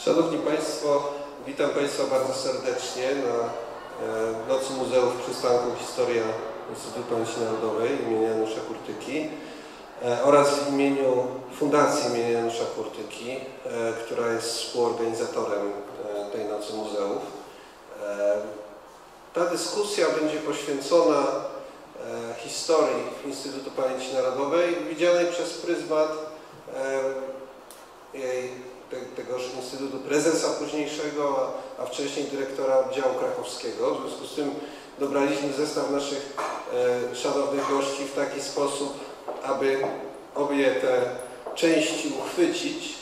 Szanowni Państwo, witam Państwa bardzo serdecznie na Nocy Muzeów Przystanku Historia Instytutu Pamięci Narodowej imienia Janusza Kurtyki oraz w imieniu Fundacji imienia Janusza Kurtyki, która jest współorganizatorem tej Nocy Muzeów. Ta dyskusja będzie poświęcona historii Instytutu Pamięci Narodowej widzianej przez pryzmat tegoż Instytutu prezesa późniejszego, a wcześniej dyrektora oddziału krakowskiego. W związku z tym dobraliśmy zestaw naszych szanownych gości w taki sposób, aby obie te części uchwycić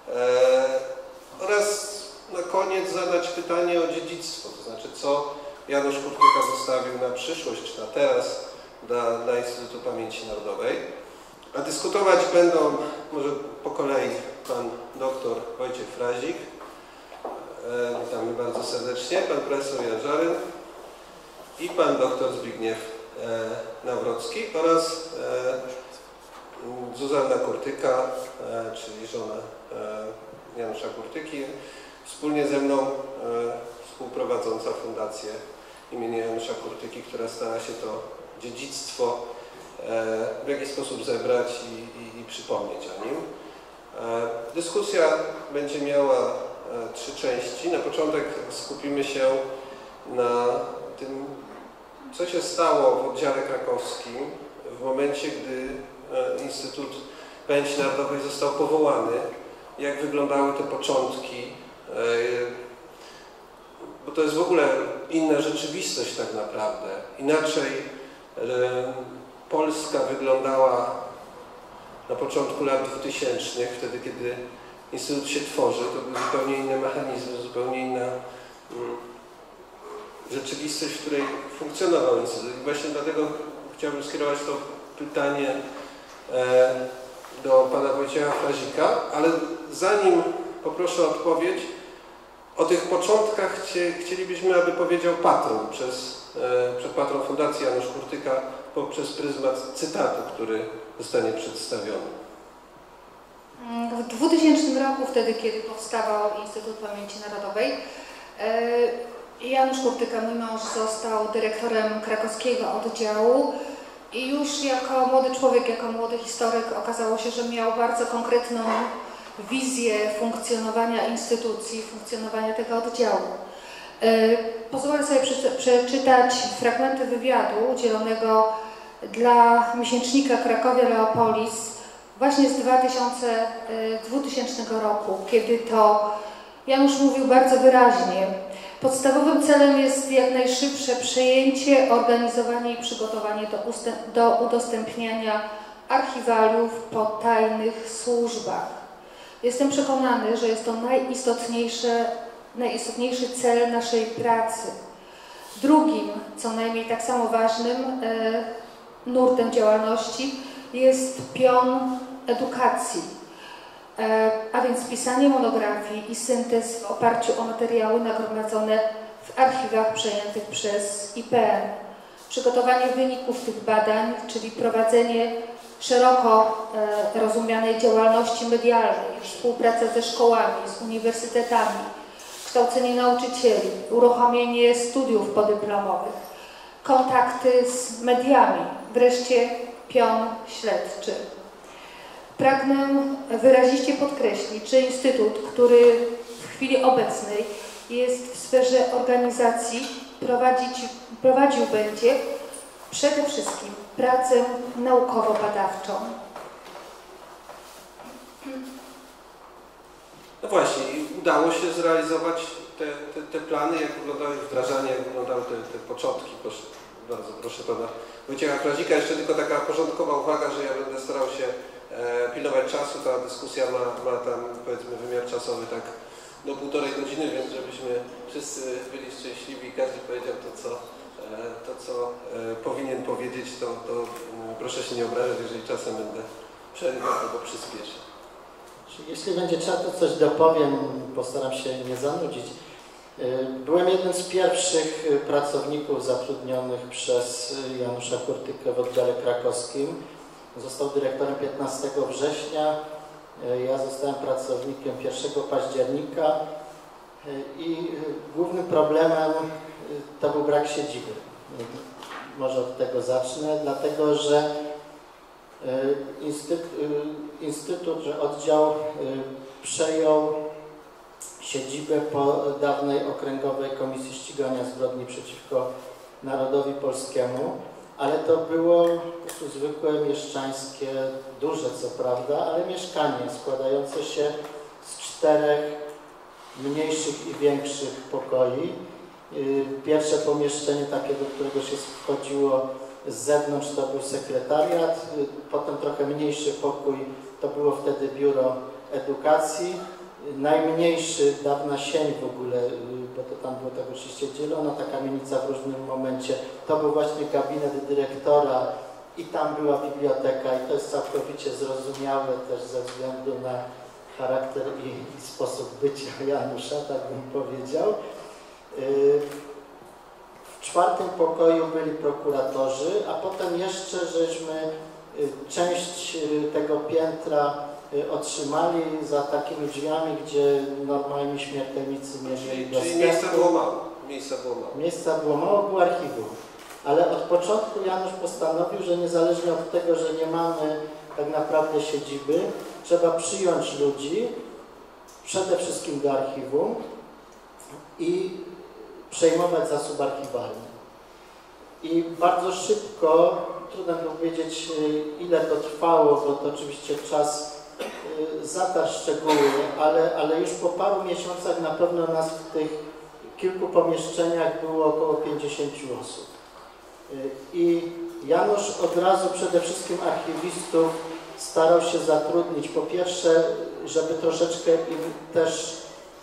oraz na koniec zadać pytanie o dziedzictwo, to znaczy co Janusz Kurtyka zostawił na przyszłość, czy na teraz dla Instytutu Pamięci Narodowej. A dyskutować będą, może po kolei, pan dr Wojciech Frazik, witamy bardzo serdecznie, pan profesor Jan Żaryn i pan dr Zbigniew Nawrocki oraz Zuzanna Kurtyka, czyli żona Janusza Kurtyki, wspólnie ze mną współprowadząca fundację imienia Janusza Kurtyki, która stara się to dziedzictwo w jakiś sposób zebrać i przypomnieć o nim. Dyskusja będzie miała 3 części. Na początek skupimy się na tym, co się stało w oddziale krakowskim w momencie, gdy Instytut Pamięci Narodowej został powołany, jak wyglądały te początki, bo to jest w ogóle inna rzeczywistość tak naprawdę. Inaczej Polska wyglądała na początku lat 2000, wtedy kiedy Instytut się tworzy, to były zupełnie inne mechanizmy, zupełnie inna rzeczywistość, w której funkcjonował Instytut. I właśnie dlatego chciałbym skierować to pytanie do pana Wojciecha Frazika, ale zanim poproszę o odpowiedź, o tych początkach chcielibyśmy, aby powiedział patron, patron Fundacji Janusz Kurtyka, poprzez pryzmat cytatu, który zostanie przedstawiony. W 2000 roku, wtedy kiedy powstawał Instytut Pamięci Narodowej, Janusz Kurtyka, mój mąż, został dyrektorem krakowskiego oddziału i już jako młody człowiek, jako młody historyk okazało się, że miał bardzo konkretną wizję funkcjonowania instytucji, funkcjonowania tego oddziału. Pozwolę sobie przeczytać fragmenty wywiadu udzielonego dla miesięcznika Cracovia Leopolis właśnie z 2000 roku, kiedy to Janusz mówił bardzo wyraźnie: podstawowym celem jest jak najszybsze przejęcie, organizowanie i przygotowanie do udostępniania archiwaliów po tajnych służbach. Jestem przekonany, że jest to najistotniejszy cel naszej pracy. Drugim, co najmniej tak samo ważnym nurtem działalności jest pion edukacji, a więc pisanie monografii i syntez w oparciu o materiały nagromadzone w archiwach przejętych przez IPN. Przygotowanie wyników tych badań, czyli prowadzenie szeroko rozumianej działalności medialnej, współpraca ze szkołami, z uniwersytetami, kształcenie nauczycieli, uruchomienie studiów podyplomowych, kontakty z mediami, wreszcie pion śledczy. Pragnę wyraziście podkreślić, że Instytut, który w chwili obecnej jest w sferze organizacji, prowadził będzie przede wszystkim pracę naukowo-badawczą. No właśnie, udało się zrealizować te plany, jak wyglądały wdrażania, jak wyglądały te początki. Bardzo proszę pana Wojciecha Frazika. Jeszcze tylko taka porządkowa uwaga, że ja będę starał się pilnować czasu. Ta dyskusja ma tam, powiedzmy, wymiar czasowy tak do 1,5 godziny, więc żebyśmy wszyscy byli szczęśliwi i każdy powiedział to, co powinien powiedzieć, to proszę się nie obrażać, jeżeli czasem będę przerywał albo przyspieszę. Jeśli będzie trzeba, to coś dopowiem, postaram się nie zanudzić. Byłem jednym z pierwszych pracowników zatrudnionych przez Janusza Kurtykę w oddziale krakowskim. Został dyrektorem 15 września Ja zostałem pracownikiem 1 października i głównym problemem to był brak siedziby. Może od tego zacznę, dlatego że oddział przejął siedzibę po dawnej Okręgowej Komisji Ścigania Zbrodni przeciwko Narodowi Polskiemu, ale to było zwykłe mieszczańskie, duże co prawda, ale mieszkanie składające się z 4 mniejszych i większych pokoi. Pierwsze pomieszczenie takie, do którego się wchodziło z zewnątrz, to był sekretariat, potem trochę mniejszy pokój, to było wtedy biuro edukacji. Najmniejszy, dawna sień w ogóle, bo to tam było tak oczywiście dzielona ta kamienica w różnym momencie, to był właśnie gabinet dyrektora i tam była biblioteka i to jest całkowicie zrozumiałe też ze względu na charakter i sposób bycia Janusza, tak bym powiedział. W 4. pokoju byli prokuratorzy, a potem jeszcze żeśmy część tego piętra otrzymali za takimi drzwiami, gdzie normalni śmiertelnicy nie mieli dostępu. Czyli miejsca było mało. Miejsca było mało, było archiwum. Ale od początku Janusz postanowił, że niezależnie od tego, że nie mamy tak naprawdę siedziby, trzeba przyjąć ludzi, przede wszystkim do archiwum i przejmować zasób archiwalny. I bardzo szybko, trudno mi powiedzieć, ile to trwało, bo to oczywiście czas zatarł szczegóły, ale już po paru miesiącach na pewno nas w tych kilku pomieszczeniach było około 50 osób. I Janusz od razu przede wszystkim archiwistów starał się zatrudnić. Po pierwsze, żeby troszeczkę im też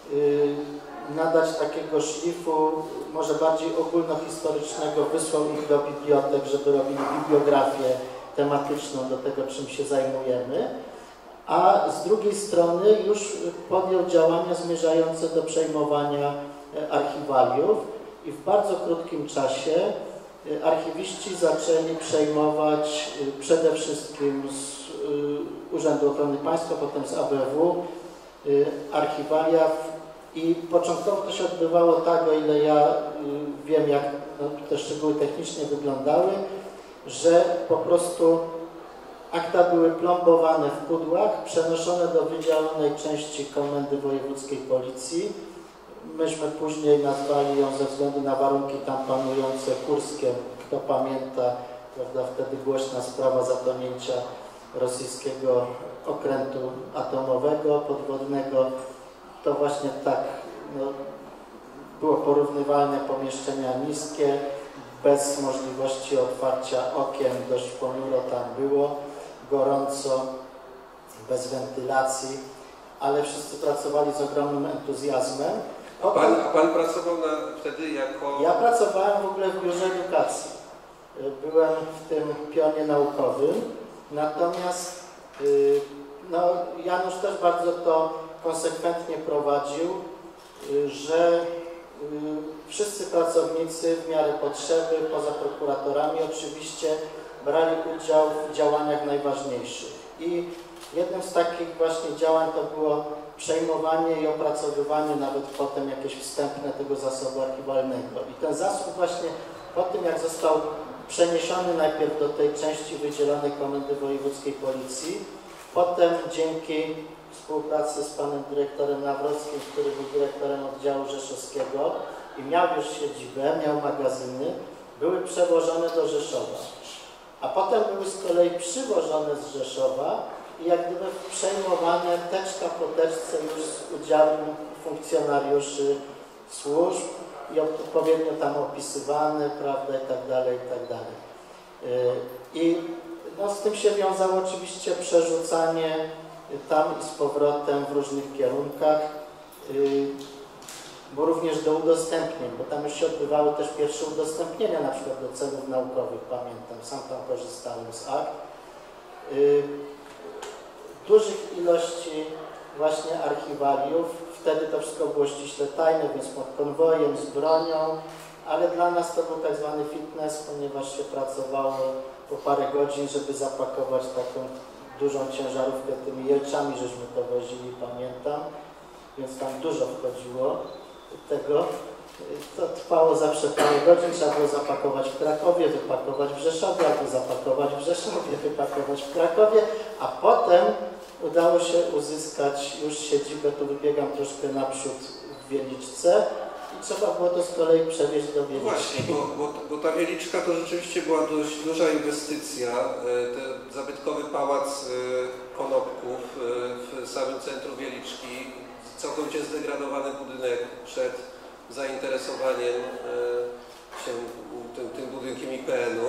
nadać takiego szlifu, może bardziej ogólnohistorycznego, wysłał ich do bibliotek, żeby robili bibliografię tematyczną do tego, czym się zajmujemy, a z drugiej strony już podjął działania zmierzające do przejmowania archiwaliów i w bardzo krótkim czasie archiwiści zaczęli przejmować przede wszystkim z Urzędu Ochrony Państwa, potem z ABW archiwalia i początkowo to się odbywało tak, o ile ja wiem, jak te szczegóły technicznie wyglądały, że po prostu akta były plombowane w pudłach, przenoszone do wydzielonej części Komendy Wojewódzkiej Policji. Myśmy później nazwali ją ze względu na warunki tam panujące Kurskiem. Kto pamięta, prawda, wtedy głośna sprawa zatonięcia rosyjskiego okrętu atomowego, podwodnego. To właśnie tak było porównywalne pomieszczenia niskie, bez możliwości otwarcia okien, dość ponuro tam było, gorąco, bez wentylacji, ale wszyscy pracowali z ogromnym entuzjazmem. A pan pracował wtedy jako... Ja pracowałem w ogóle w Biurze Edukacji. Byłem w tym pionie naukowym, natomiast Janusz też bardzo to konsekwentnie prowadził, że wszyscy pracownicy w miarę potrzeby, poza prokuratorami oczywiście, brali udział w działaniach najważniejszych. I jednym z takich właśnie działań to było przejmowanie i opracowywanie nawet potem jakieś wstępne tego zasobu archiwalnego. I ten zasób właśnie po tym, jak został przeniesiony najpierw do tej części wydzielonej Komendy Wojewódzkiej Policji, potem dzięki współpracy z panem dyrektorem Nawrockim, który był dyrektorem oddziału rzeszowskiego i miał już siedzibę, miał magazyny, były przewożone do Rzeszowa. A potem były z kolei przywożone z Rzeszowa i jak gdyby przejmowane teczka po teczce już z udziałem funkcjonariuszy służb i odpowiednio tam opisywane, prawda, i tak dalej, i tak dalej. I z tym się wiązało oczywiście przerzucanie tam i z powrotem w różnych kierunkach, bo również do udostępnień, bo tam już się odbywały też pierwsze udostępnienia, na przykład do celów naukowych, pamiętam, sam tam korzystałem z akt. Dużych ilości właśnie archiwaliów, wtedy to wszystko było ściśle tajne, więc pod konwojem, z bronią, ale dla nas to był tak zwany fitness, ponieważ się pracowało po parę godzin, żeby zapakować taką dużą ciężarówkę tymi jelczami, żeśmy to wozili, pamiętam, więc tam dużo wchodziło tego. To trwało zawsze parę godzin, trzeba było zapakować w Krakowie, wypakować w Rzeszowie, albo zapakować w Rzeszowie, wypakować w Krakowie, a potem udało się uzyskać już siedzibę, tu wybiegam troszkę naprzód, w Wieliczce i trzeba było to z kolei przewieźć do Wieliczki. Właśnie, bo ta Wieliczka to rzeczywiście była dość duża inwestycja. Ten zabytkowy pałac Konopków w samym centrum Wieliczki, całkowicie zdegradowany budynek przed zainteresowaniem się tym budynkiem IPN-u.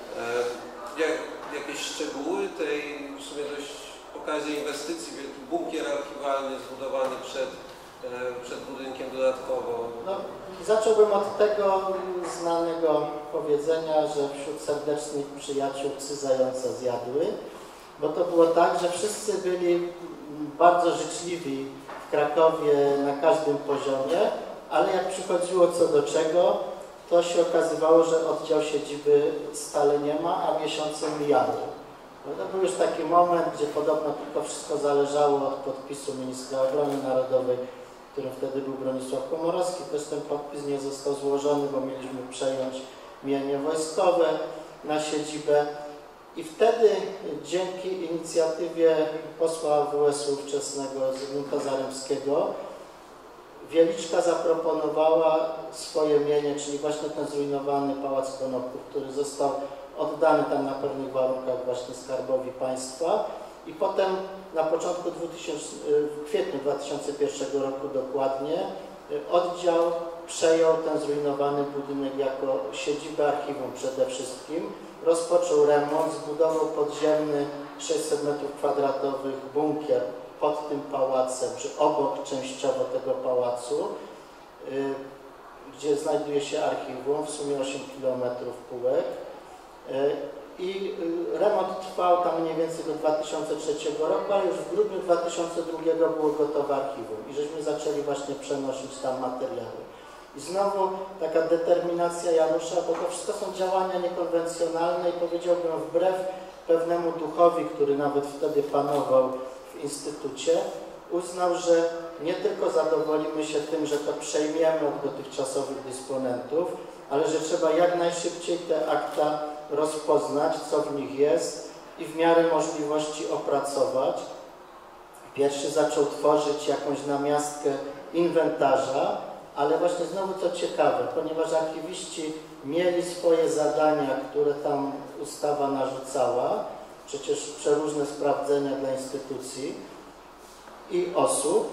Jakieś szczegóły tej w sumie dość pokaźnej inwestycji, wielki bunkier archiwalny zbudowany przed budynkiem dodatkowo. No, zacząłbym od tego znanego powiedzenia, że wśród serdecznych przyjaciół psy zająca zjadły, bo to było tak, że wszyscy byli bardzo życzliwi w Krakowie na każdym poziomie, ale jak przychodziło co do czego, to się okazywało, że oddział siedziby stale nie ma, a miesiące mijały. No to był już taki moment, gdzie podobno tylko wszystko zależało od podpisu ministra obrony narodowej, którym wtedy był Bronisław Komorowski. Też ten podpis nie został złożony, bo mieliśmy przejąć mienie wojskowe na siedzibę. I wtedy dzięki inicjatywie posła AWS-u ówczesnego Zygmunta Zaremskiego Wieliczka zaproponowała swoje mienie, czyli właśnie ten zrujnowany Pałac Konopków, który został oddany tam na pewnych warunkach właśnie Skarbowi Państwa i potem na początku w kwietniu 2001 roku dokładnie oddział przejął ten zrujnowany budynek jako siedzibę archiwum przede wszystkim, rozpoczął remont, zbudował podziemny 600 m2 bunkier pod tym pałacem, czy obok częściowo tego pałacu, gdzie znajduje się archiwum, w sumie 8 km półek. I remont trwał tam mniej więcej do 2003 roku, ale już w grudniu 2002 było gotowe archiwum i żeśmy zaczęli właśnie przenosić tam materiały. I znowu taka determinacja Janusza, bo to wszystko są działania niekonwencjonalne i powiedziałbym wbrew pewnemu duchowi, który nawet wtedy panował w Instytucie, uznał, że nie tylko zadowolimy się tym, że to przejmiemy od dotychczasowych dysponentów, ale że trzeba jak najszybciej te akta rozpoznać, co w nich jest i w miarę możliwości opracować. Pierwszy zaczął tworzyć jakąś namiastkę inwentarza, ale właśnie znowu co ciekawe, ponieważ archiwiści mieli swoje zadania, które tam ustawa narzucała, przecież przeróżne sprawdzenia dla instytucji i osób,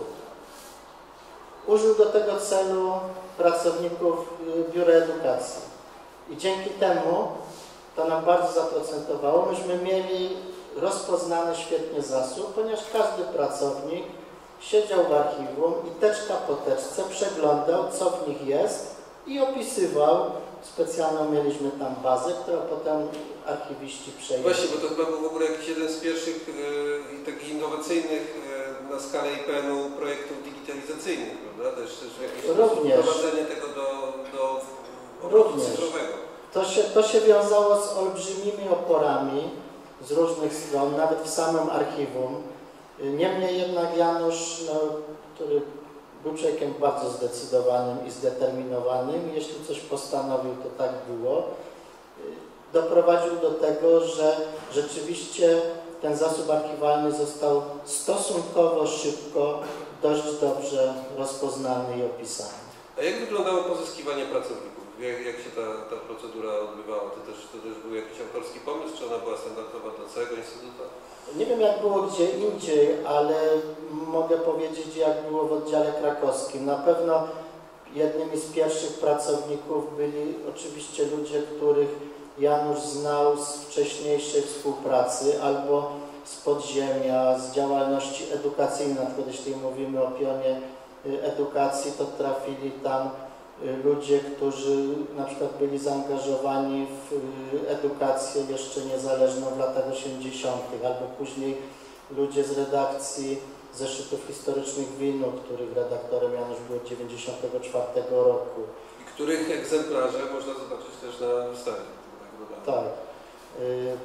użył do tego celu pracowników Biura Edukacji. I dzięki temu to nam bardzo zaprocentowało. Myśmy mieli rozpoznany świetnie zasób, ponieważ każdy pracownik siedział w archiwum i teczka po teczce przeglądał, co w nich jest i opisywał. Specjalną mieliśmy tam bazę, którą potem archiwiści przejęli. Właśnie, bo to chyba był w ogóle jakiś jeden z pierwszych takich innowacyjnych na skalę IPN-u projektów digitalizacyjnych, prawda? Też jakieś wprowadzenie tego do obrotu cyfrowego. To się wiązało z olbrzymimi oporami z różnych stron, nawet w samym archiwum. Niemniej jednak Janusz, który był człowiekiem bardzo zdecydowanym i zdeterminowanym, jeśli coś postanowił, to tak było, doprowadził do tego, że rzeczywiście ten zasób archiwalny został stosunkowo szybko, dość dobrze rozpoznany i opisany. A jak wyglądało pozyskiwanie pracowników? Jak się ta procedura odbywała? To też był jakiś autorski pomysł, czy ona była standardowa dla całego Instytutu? Nie wiem, jak było gdzie indziej, ale mogę powiedzieć, jak było w oddziale krakowskim. Na pewno jednymi z pierwszych pracowników byli oczywiście ludzie, których Janusz znał z wcześniejszej współpracy albo z podziemia, z działalności edukacyjnej. Na przykład jeśli mówimy o pionie edukacji, to trafili tam ludzie, którzy na przykład byli zaangażowani w edukację jeszcze niezależną w latach 80., albo później ludzie z redakcji zeszytów historycznych WIN-u, których redaktorem Janusz był od 1994 roku. I których egzemplarze można zobaczyć też na wystawie. Tak.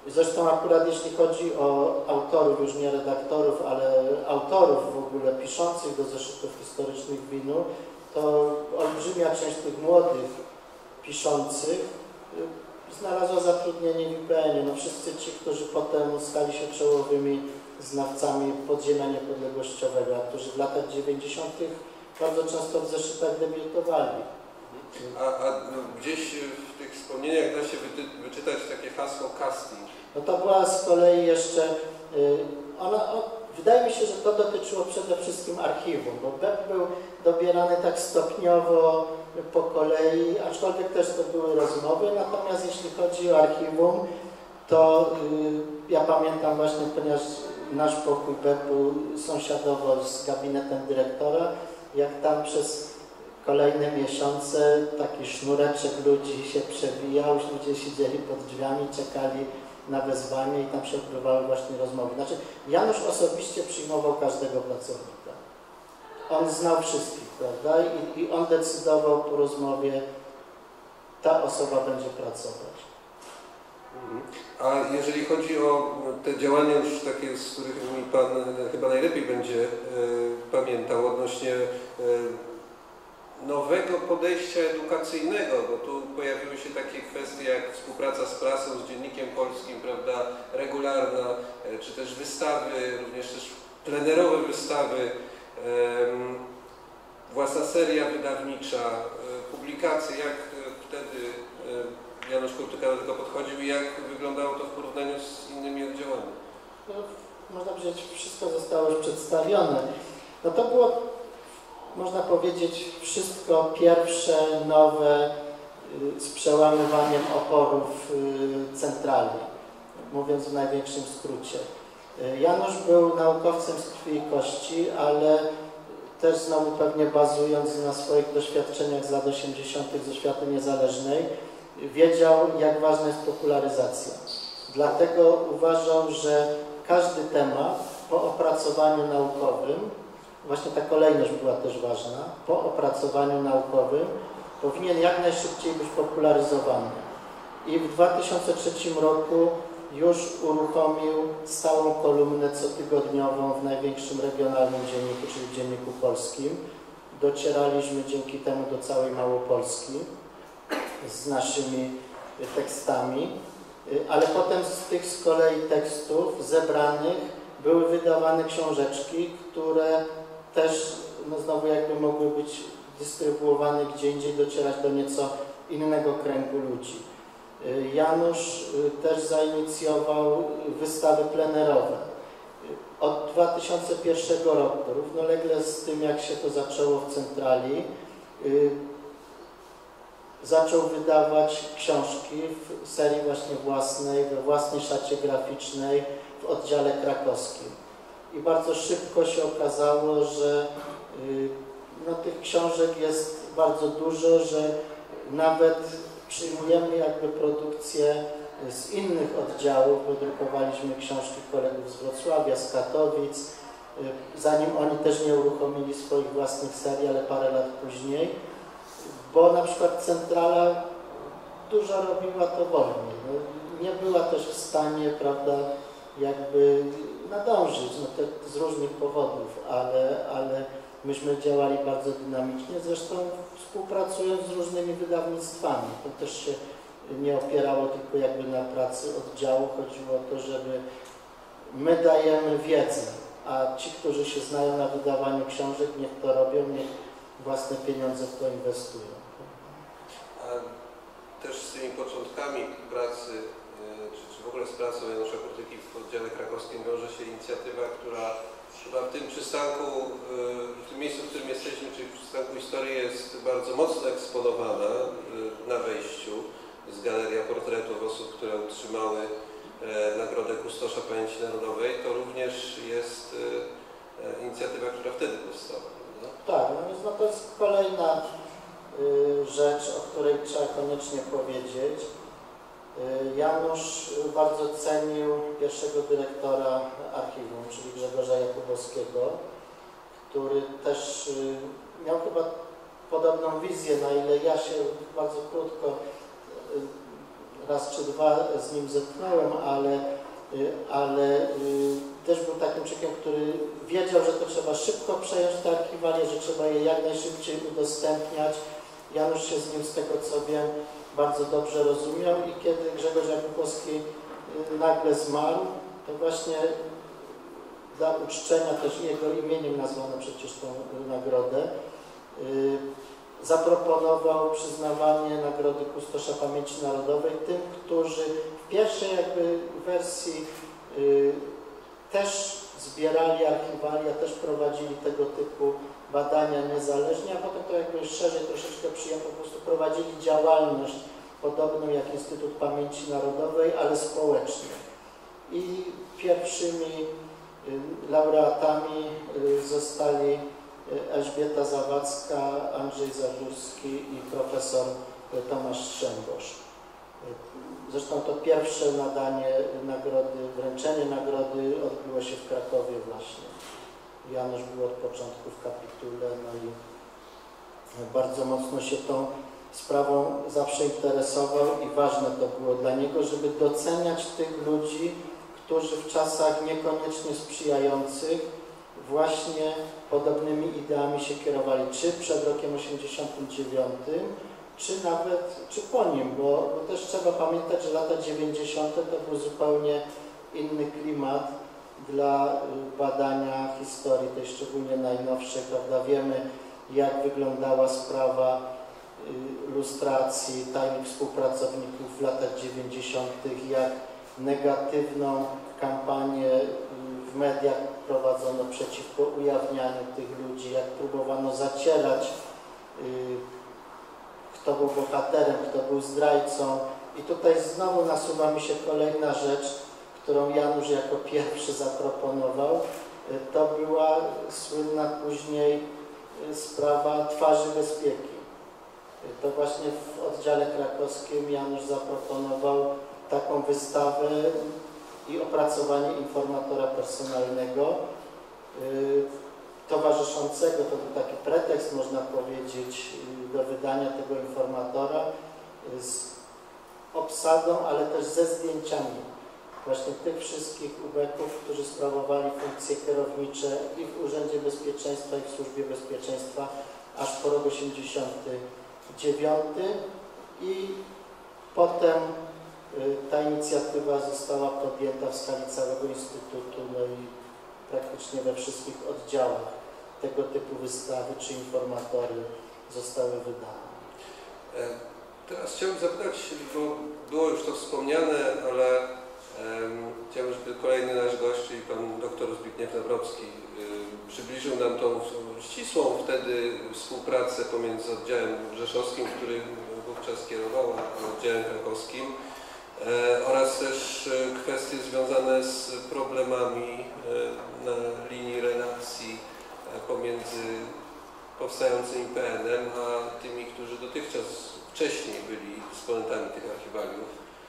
Zresztą akurat jeśli chodzi o autorów, już nie redaktorów, ale autorów w ogóle piszących do zeszytów historycznych WIN-u, to olbrzymia część tych młodych piszących znalazła zatrudnienie w IPN-ie. No wszyscy ci, którzy potem stali się czołowymi znawcami podziemia niepodległościowego, a którzy w latach 90. bardzo często w zeszytach debiutowali. A gdzieś w tych wspomnieniach da się wyczytać takie hasło casting. No to była z kolei jeszcze, wydaje mi się, że to dotyczyło przede wszystkim archiwum, bo BEP był dobierany tak stopniowo po kolei, aczkolwiek też to były rozmowy, natomiast jeśli chodzi o archiwum, to ja pamiętam właśnie, ponieważ nasz pokój BEP-u sąsiadował z gabinetem dyrektora, jak tam przez kolejne miesiące taki sznureczek ludzi się przewijał, ludzie siedzieli pod drzwiami, czekali na wezwanie i tam się odbywały właśnie rozmowy. Znaczy, Janusz osobiście przyjmował każdego pracownika. On znał wszystkich, prawda? I on decydował po rozmowie, ta osoba będzie pracować. A jeżeli chodzi o te działania już takie, z których mi Pan chyba najlepiej będzie pamiętał odnośnie nowego podejścia edukacyjnego, bo tu pojawiły się takie kwestie jak współpraca z prasą, z Dziennikiem Polskim, prawda, regularna, czy też wystawy, również też plenerowe wystawy, własna seria wydawnicza, publikacje, jak wtedy Janusz Kurtyka do tego podchodził i jak wyglądało to w porównaniu z innymi oddziałami? No, można powiedzieć, wszystko zostało już przedstawione. No to było, można powiedzieć, wszystko pierwsze, nowe, z przełamywaniem oporów centralnie, mówiąc w największym skrócie. Janusz był naukowcem z krwi i kości, ale też znowu pewnie bazując na swoich doświadczeniach z lat 80. ze świata niezależnej, wiedział, jak ważna jest popularyzacja. Dlatego uważał, że każdy temat po opracowaniu naukowym, właśnie ta kolejność była też ważna, po opracowaniu naukowym powinien jak najszybciej być popularyzowany. I w 2003 roku już uruchomił stałą kolumnę cotygodniową w największym regionalnym dzienniku, czyli w Dzienniku Polskim. Docieraliśmy dzięki temu do całej Małopolski z naszymi tekstami, ale potem z tych z kolei tekstów zebranych były wydawane książeczki, które też no znowu jakby mogły być dystrybuowane gdzie indziej, docierać do nieco innego kręgu ludzi. Janusz też zainicjował wystawy plenerowe. Od 2001 roku, równolegle z tym jak się to zaczęło w centrali, zaczął wydawać książki w serii właśnie własnej, we własnej szacie graficznej w oddziale krakowskim. I bardzo szybko się okazało, że no, tych książek jest bardzo dużo, że nawet przyjmujemy jakby produkcję z innych oddziałów, bo drukowaliśmy książki kolegów z Wrocławia, z Katowic, zanim oni też nie uruchomili swoich własnych serii, ale parę lat później, bo na przykład centrala dużo robiła to wolniej. No, nie była też w stanie, prawda, jakby nadążyć, no to z różnych powodów, ale myśmy działali bardzo dynamicznie, zresztą współpracując z różnymi wydawnictwami. To też się nie opierało tylko jakby na pracy oddziału, chodziło o to, żeby my dajemy wiedzę, a ci, którzy się znają na wydawaniu książek, niech to robią, niech własne pieniądze w to inwestują. A też z tymi początkami pracy, czy w ogóle z pracą Janusza Kurtyki w oddziale krakowskim wiąże się inicjatywa, która chyba w tym przystanku, w tym miejscu, w którym jesteśmy, czyli w przystanku historii, jest bardzo mocno eksponowana na wejściu. Jest galeria portretów osób, które otrzymały Nagrodę Kustosza Pamięci Narodowej. To również jest inicjatywa, która wtedy powstała. No? Tak, no więc no to jest kolejna rzecz, o której trzeba koniecznie powiedzieć. Janusz bardzo cenił pierwszego dyrektora archiwum, czyli Grzegorza Jakubowskiego, który też miał chyba podobną wizję, na ile ja się bardzo krótko raz czy dwa z nim zetknąłem, ale też był takim człowiekiem, który wiedział, że to trzeba szybko przejąć te archiwalia, że trzeba je jak najszybciej udostępniać. Janusz się z nim, z tego co wiem, bardzo dobrze rozumiał i kiedy Grzegorz Jakubowski nagle zmarł, to właśnie dla uczczenia, też jego imieniem nazwano przecież tą nagrodę, zaproponował przyznawanie Nagrody Kustosza Pamięci Narodowej tym, którzy w pierwszej jakby wersji też zbierali archiwalia, też prowadzili tego typu badania niezależnie, a potem to jakby szerzej troszeczkę przyjęto, po prostu prowadzili działalność podobną jak Instytut Pamięci Narodowej, ale społecznie. I pierwszymi laureatami zostali Elżbieta Zawadzka, Andrzej Zagórski i profesor Tomasz Strzembosz. Zresztą to pierwsze nadanie nagrody, wręczenie nagrody odbyło się w Krakowie właśnie. Janusz był od początku w kapitule, no i bardzo mocno się tą sprawą zawsze interesował i ważne to było dla niego, żeby doceniać tych ludzi, którzy w czasach niekoniecznie sprzyjających właśnie podobnymi ideami się kierowali, czy przed rokiem 89, czy po nim, bo też trzeba pamiętać, że lata 90. to był zupełnie inny klimat dla badania historii, tej szczególnie najnowszej, prawda? Wiemy, jak wyglądała sprawa lustracji tajnych współpracowników w latach 90., jak negatywną kampanię w mediach prowadzono przeciwko ujawnianiu tych ludzi, jak próbowano zacierać, kto był bohaterem, kto był zdrajcą. I tutaj znowu nasuwa mi się kolejna rzecz, którą Janusz jako pierwszy zaproponował. To była słynna później sprawa Twarzy Bezpieki. To właśnie w oddziale krakowskim Janusz zaproponował taką wystawę i opracowanie informatora personalnego towarzyszącego, to był taki pretekst, można powiedzieć, do wydania tego informatora z obsadą, ale też ze zdjęciami właśnie tych wszystkich ubeków, którzy sprawowali funkcje kierownicze i w Urzędzie Bezpieczeństwa, i w Służbie Bezpieczeństwa aż po rok 89 i potem ta inicjatywa została podjęta w skali całego Instytutu, no i praktycznie we wszystkich oddziałach tego typu wystawy czy informatory zostały wydane. Teraz chciałbym zapytać, bo było już to wspomniane, ale chciałbym, żeby kolejny nasz gość, czyli pan doktor Zbigniew Nawrocki, przybliżył nam tą ścisłą wtedy współpracę pomiędzy oddziałem rzeszowskim, który wówczas kierował, a oddziałem krakowskim, oraz też kwestie związane z problemami na linii relacji pomiędzy powstającym IPN-em, a tymi, którzy dotychczas wcześniej byli dysponentami tych archiwaliów.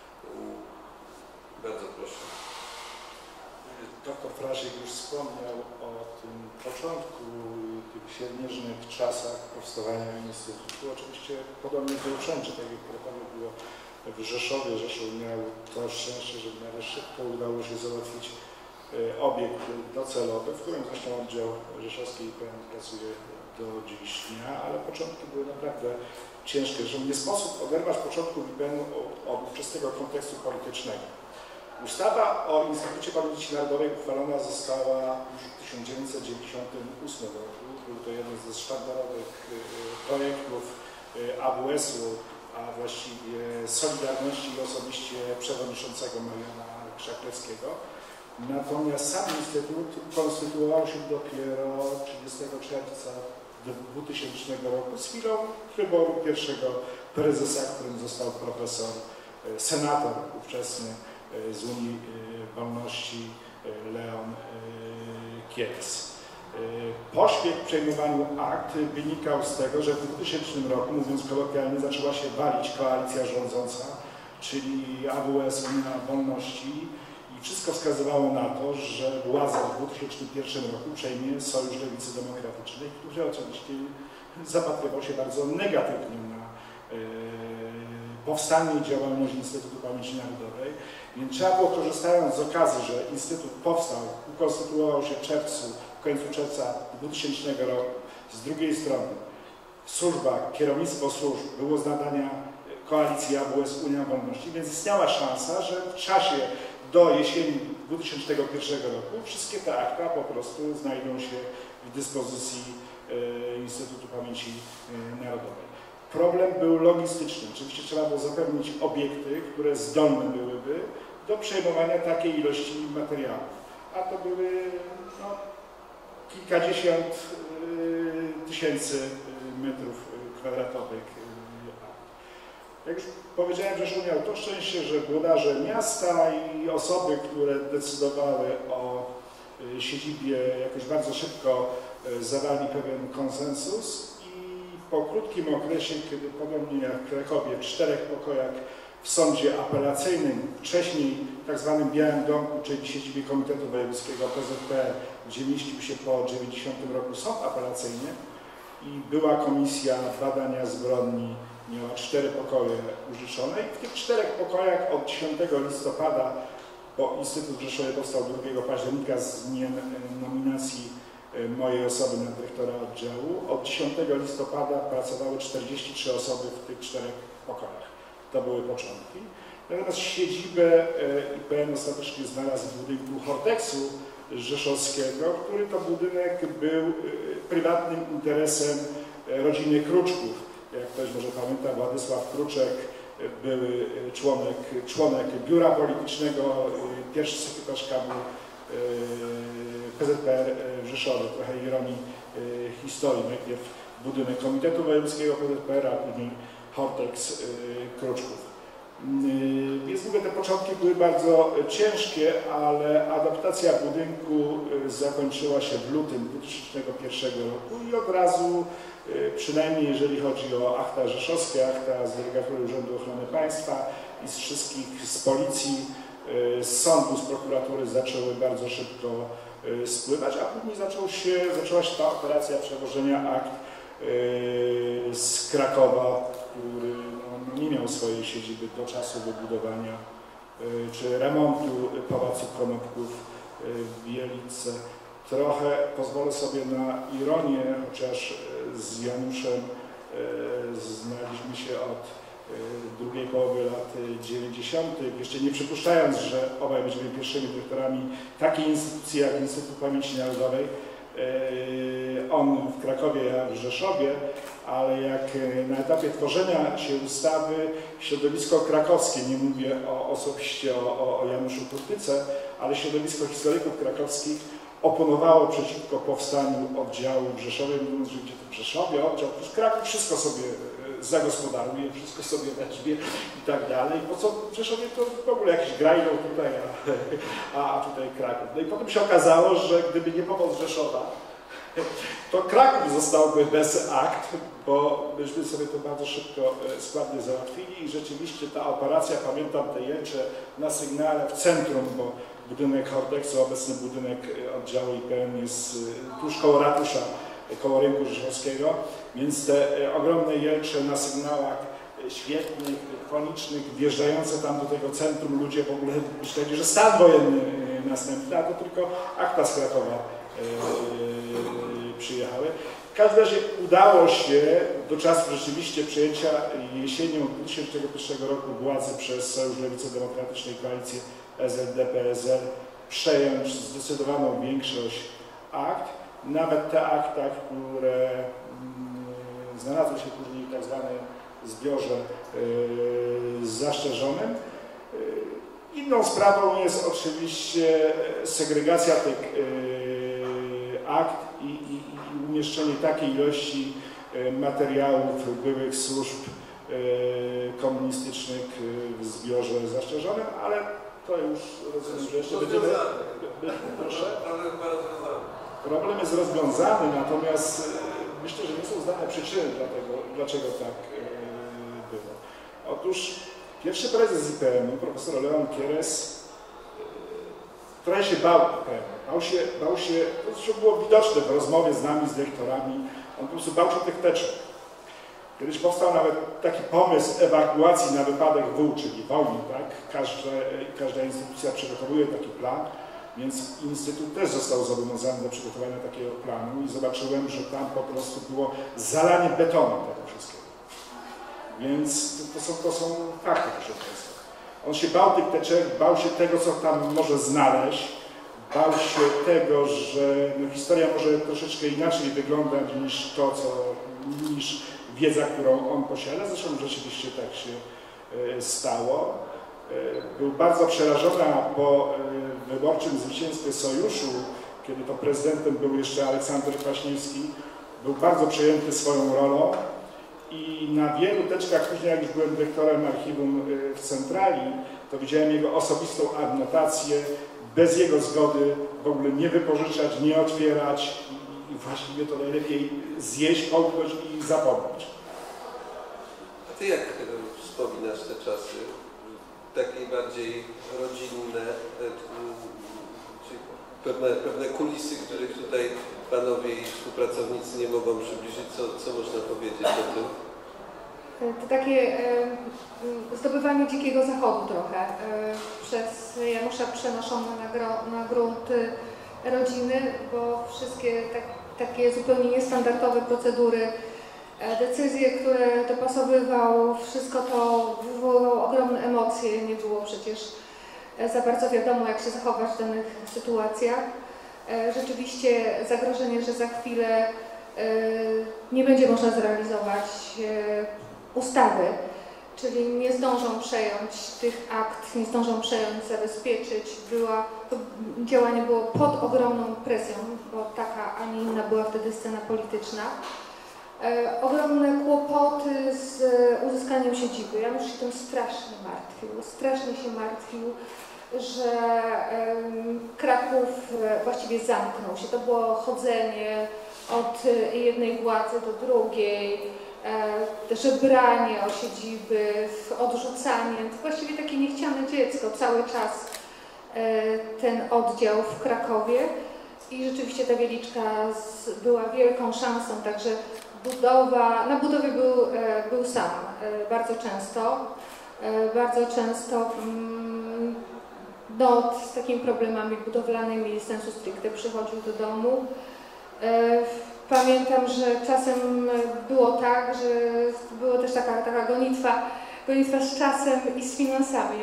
Bardzo proszę. Doktor Frasik już wspomniał o tym początku, tych siermierznych czasach powstawania Instytutu. Oczywiście podobnie do uczęczy, tak jak proponowane było w Rzeszowie. Rzeszów miał to szczęście, że w miarę szybko udało się załatwić obiekt docelowy, w którym zresztą oddział rzeszowski IPN pracuje do dziś dnia, ale początki były naprawdę ciężkie, że nie sposób oderwać początków IPN-u od ówczesnego kontekstu politycznego. Ustawa o Instytucie Pamięci Narodowej uchwalona została już w 1998 roku. Był to jeden ze sztandarowych projektów AWS-u, a właściwie Solidarności i osobiście przewodniczącego Mariana Krzaklewskiego. Natomiast sam Instytut konstytuował się dopiero 30 czerwca 2000 roku z chwilą wyboru pierwszego prezesa, którym został profesor, senator ówczesny z Unii Wolności Leon Kieres. Pośpiech w przejmowaniu akt wynikał z tego, że w 2000 roku, mówiąc kolokwialnie, zaczęła się walić koalicja rządząca, czyli AWS, Unia Wolności, i wszystko wskazywało na to, że władzę w 2001 roku przejmie Sojusz Lewicy Demokratycznej, który oczywiście zapatrywał się bardzo negatywnie na powstanie i działalność Instytutu Pamięci Narodowej, więc trzeba było, korzystając z okazji, że Instytut powstał, ukonstytuował się w końcu czerwca 2000 roku, z drugiej strony służba, kierownictwo służb było z nadania koalicji AWS Unia Wolności, więc istniała szansa, że w czasie do jesieni 2001 roku wszystkie te akta po prostu znajdą się w dyspozycji Instytutu Pamięci Narodowej. Problem był logistyczny. Oczywiście trzeba było zapewnić obiekty, które zdolne byłyby do przejmowania takiej ilości materiałów. A to były no, kilkadziesiąt tysięcy metrów kwadratowych. Jak już powiedziałem, że miał to szczęście, że włodarze miasta i osoby, które decydowały o siedzibie, jakoś bardzo szybko zawarli pewien konsensus i po krótkim okresie, kiedy podobnie jak w Krakowie, w 4 pokojach w sądzie apelacyjnym, wcześniej w tak zwanym Białym Domku, czyli siedzibie Komitetu Wojewódzkiego PZPR, gdzie mieścił się po 90 roku sąd apelacyjny i była komisja badania zbrodni, miała 4 pokoje użyczone i w tych 4 pokojach od 10 listopada, bo Instytut w Rzeszowie powstał 2 października z nominacji mojej osoby na dyrektora oddziału, od 10 listopada pracowały 43 osoby w tych 4 pokojach. To były początki. Natomiast siedzibę IPN ostatecznie znalazł w budynku Horteksu rzeszowskiego, który to budynek był prywatnym interesem rodziny Kruczków. Jak ktoś może pamięta, Władysław Kruczek, były członek biura politycznego, pierwszy sekretarz KAB PZPR w Rzeszowie. Trochę ironii historii. Najpierw budynek Komitetu Wojewódzkiego PZPR, a później Horteks Kruczków. Więc w ogóle te początki były bardzo ciężkie, ale adaptacja budynku zakończyła się w lutym 2001 roku i od razu, przynajmniej jeżeli chodzi o akta rzeszowskie, akta z Delegatury Urzędu Ochrony Państwa i z wszystkich, z policji, z sądu, z prokuratury zaczęły bardzo szybko spływać, a później zaczęła się ta operacja przewożenia akt z Krakowa, który nie miał swojej siedziby do czasu wybudowania czy remontu Pałacu Konopków w Wielice. Trochę pozwolę sobie na ironię, chociaż z Januszem znaliśmy się od drugiej połowy lat 90. Jeszcze nie przypuszczając, że obaj będziemy pierwszymi dyrektorami takiej instytucji jak Instytut Pamięci Narodowej. On w Krakowie, ja w Rzeszowie, ale jak na etapie tworzenia się ustawy środowisko krakowskie, nie mówię osobiście o Januszu Kurtyce, ale środowisko historyków krakowskich oponowało przeciwko powstaniu oddziału w Rzeszowie, mówiąc, że gdzie to w Rzeszowie oddział, przecież Kraków wszystko sobie zagospodaruje, wszystko sobie weźmie i tak dalej. Po co w Rzeszowie to w ogóle jakiś grajdą tutaj, a tutaj Kraków. No i potem się okazało, że gdyby nie pomoc Rzeszowa, to Kraków zostałby bez akt, bo myśmy sobie to bardzo szybko, składnie załatwili i rzeczywiście ta operacja, pamiętam te Jelcze na sygnale w centrum, bo budynek Horteksu, obecny budynek oddziału IPN jest tuż koło ratusza, koło rynku rzeszowskiego, więc te ogromne Jelcze na sygnałach świetnych, fonicznych, wjeżdżające tam do tego centrum, ludzie w ogóle myśleli, że stan wojenny następny, a to tylko akta z Krakowa przyjechały. W każdym razie udało się do czasu rzeczywiście przejęcia jesienią 2001 roku władzy przez Sojusz Lewicy Demokratycznej, koalicję SLD-PSL przejąć zdecydowaną większość akt. Nawet te akta, które znalazły się później w tak zwanym zbiorze zastrzeżonym. Inną sprawą jest oczywiście segregacja tych akt i umieszczenie takiej ilości materiałów byłych służb komunistycznych w zbiorze zastrzeżonym, ale to już rozumiem, że jeszcze będziemy... Proszę? Problem jest rozwiązany, natomiast myślę, że nie są znane przyczyny dlaczego tak było. Otóż pierwszy prezes IPN-u, profesor Leon Kieres, trochę się bał IPN-u. Bał się, to było widoczne w rozmowie z nami, z dyrektorami, on po prostu bał się tych teczek. Kiedyś powstał nawet taki pomysł ewakuacji na wypadek wół, czyli wojny, tak? Każda instytucja przygotowuje taki plan, więc Instytut też został zobowiązany do przygotowania takiego planu i zobaczyłem, że tam po prostu było zalanie betonem tego wszystkiego. Więc to są fakty, proszę Państwa. On się bał tych teczek, bał się tego, co tam może znaleźć, bał się tego, że historia może troszeczkę inaczej wyglądać niż wiedza, którą on posiada. Zresztą rzeczywiście tak się stało. Był bardzo przerażony po wyborczym zwycięstwie Sojuszu, kiedy to prezydentem był jeszcze Aleksander Kwaśniewski. Był bardzo przejęty swoją rolą i na wielu teczkach, później jak już byłem dyrektorem archiwum w centrali, to widziałem jego osobistą adnotację, bez jego zgody w ogóle nie wypożyczać, nie otwierać i właściwie to najlepiej zjeść, połknąć i zapomnieć. A Ty jak wspominasz te czasy? Takie bardziej rodzinne, czyli pewne kulisy, których tutaj panowie i współpracownicy nie mogą przybliżyć. Co można powiedzieć o tym? To takie zdobywanie dzikiego zachodu trochę przez Janusza przenoszone na grunt rodziny, bo wszystkie takie zupełnie niestandardowe procedury, decyzje, które dopasowywał, wszystko to wywoływało ogromne emocje, nie było przecież za bardzo wiadomo, jak się zachować w danych sytuacjach. Rzeczywiście zagrożenie, że za chwilę nie będzie można zrealizować ustawy, czyli nie zdążą przejąć tych akt, nie zdążą przejąć, zabezpieczyć. To działanie było pod ogromną presją, bo taka, a nie inna była wtedy scena polityczna. Ogromne kłopoty z uzyskaniem siedziby. Janusz się tym strasznie się martwił, że Kraków właściwie zamknął się. To było chodzenie od jednej władzy do drugiej, żebranie o siedziby, odrzucanie. To właściwie takie niechciane dziecko cały czas ten oddział w Krakowie i rzeczywiście ta Wieliczka była wielką szansą, także na budowie był sam bardzo często z takimi problemami budowlanymi sensu stricte przychodził do domu. Pamiętam, że czasem było tak, że była też taka gonitwa z czasem i z finansami.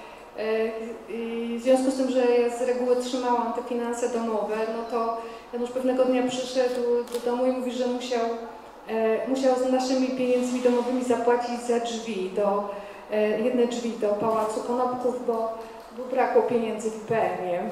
I w związku z tym, że ja z reguły trzymałam te finanse domowe, no to Janusz pewnego dnia przyszedł do domu i mówi, że musiał z naszymi pieniędzmi domowymi zapłacić za jedne drzwi do Pałacu Konopków, bo brakło pieniędzy w IPN-ie.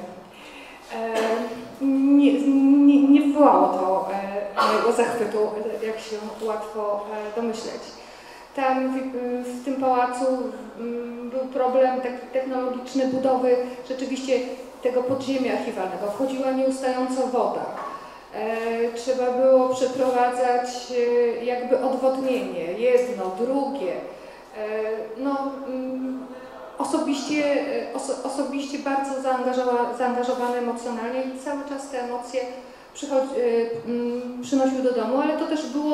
Nie wywołało to mojego zachwytu, jak się łatwo domyśleć. Tam w tym pałacu był problem taki technologiczny budowy rzeczywiście tego podziemia archiwalnego. Wchodziła nieustająco woda. Trzeba było przeprowadzać jakby odwodnienie, jedno, drugie. Osobiście bardzo zaangażowany emocjonalnie i cały czas te emocje przynosił do domu, ale to też było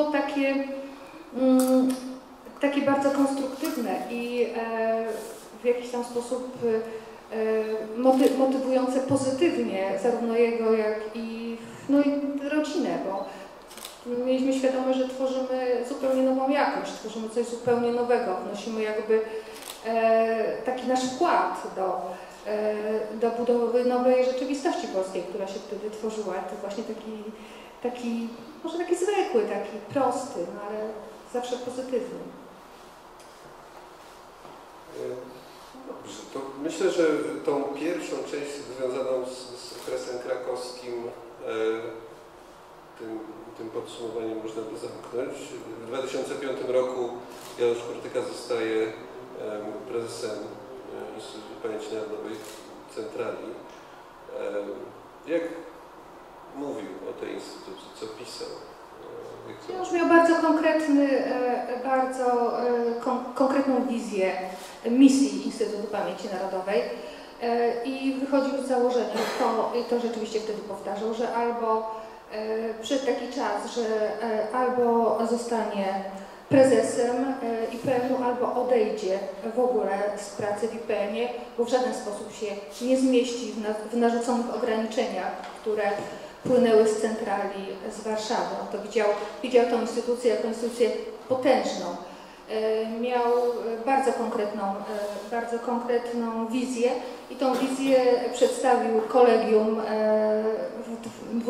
takie bardzo konstruktywne i w jakiś tam sposób motywujące pozytywnie zarówno jego, jak i rodzinę, bo mieliśmy świadomość, że tworzymy zupełnie nową jakość, tworzymy coś zupełnie nowego, wnosimy jakby taki nasz wkład do budowy nowej rzeczywistości polskiej, która się wtedy tworzyła. To właśnie taki może taki zwykły, taki prosty, no ale zawsze pozytywny. Dobrze, to myślę, że tą pierwszą część związaną z okresem krakowskim, tym podsumowaniem można by zamknąć. W 2005 roku Janusz Kurtyka zostaje prezesem Instytutu Pamięci Narodowej w Centrali. Jak mówił o tej instytucji? Co pisał? Janusz miał bardzo konkretną wizję misji Instytutu Pamięci Narodowej i wychodził z założenia, i to rzeczywiście wtedy powtarzał, że przyszedł taki czas, że albo zostanie prezesem IPN-u albo odejdzie w ogóle z pracy w IPN-ie, bo w żaden sposób się nie zmieści w narzuconych ograniczeniach, które płynęły z centrali z Warszawy. On to widział tę instytucję jako instytucję potężną. Miał bardzo konkretną wizję i tą wizję przedstawił kolegium w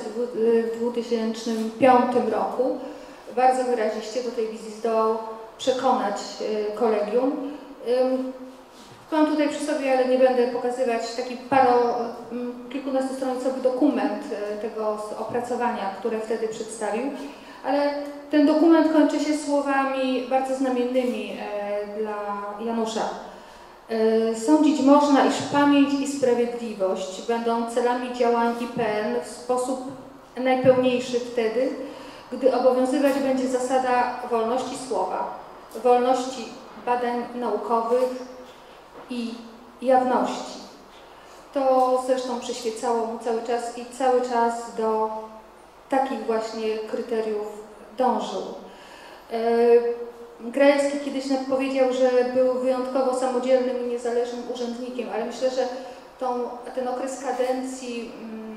2005 roku. Bardzo wyraziście do tej wizji zdołał przekonać kolegium. Mam tutaj przy sobie, ale nie będę pokazywać, taki kilkunastostronicowy dokument tego opracowania, które wtedy przedstawił, ale ten dokument kończy się słowami bardzo znamiennymi dla Janusza. Sądzić można, iż pamięć i sprawiedliwość będą celami działań IPN w sposób najpełniejszy wtedy, gdy obowiązywać będzie zasada wolności słowa, wolności badań naukowych i jawności. To zresztą przyświecało mu cały czas i cały czas do takich właśnie kryteriów dążył. Grajewski kiedyś powiedział, że był wyjątkowo samodzielnym i niezależnym urzędnikiem, ale myślę, że ten okres kadencji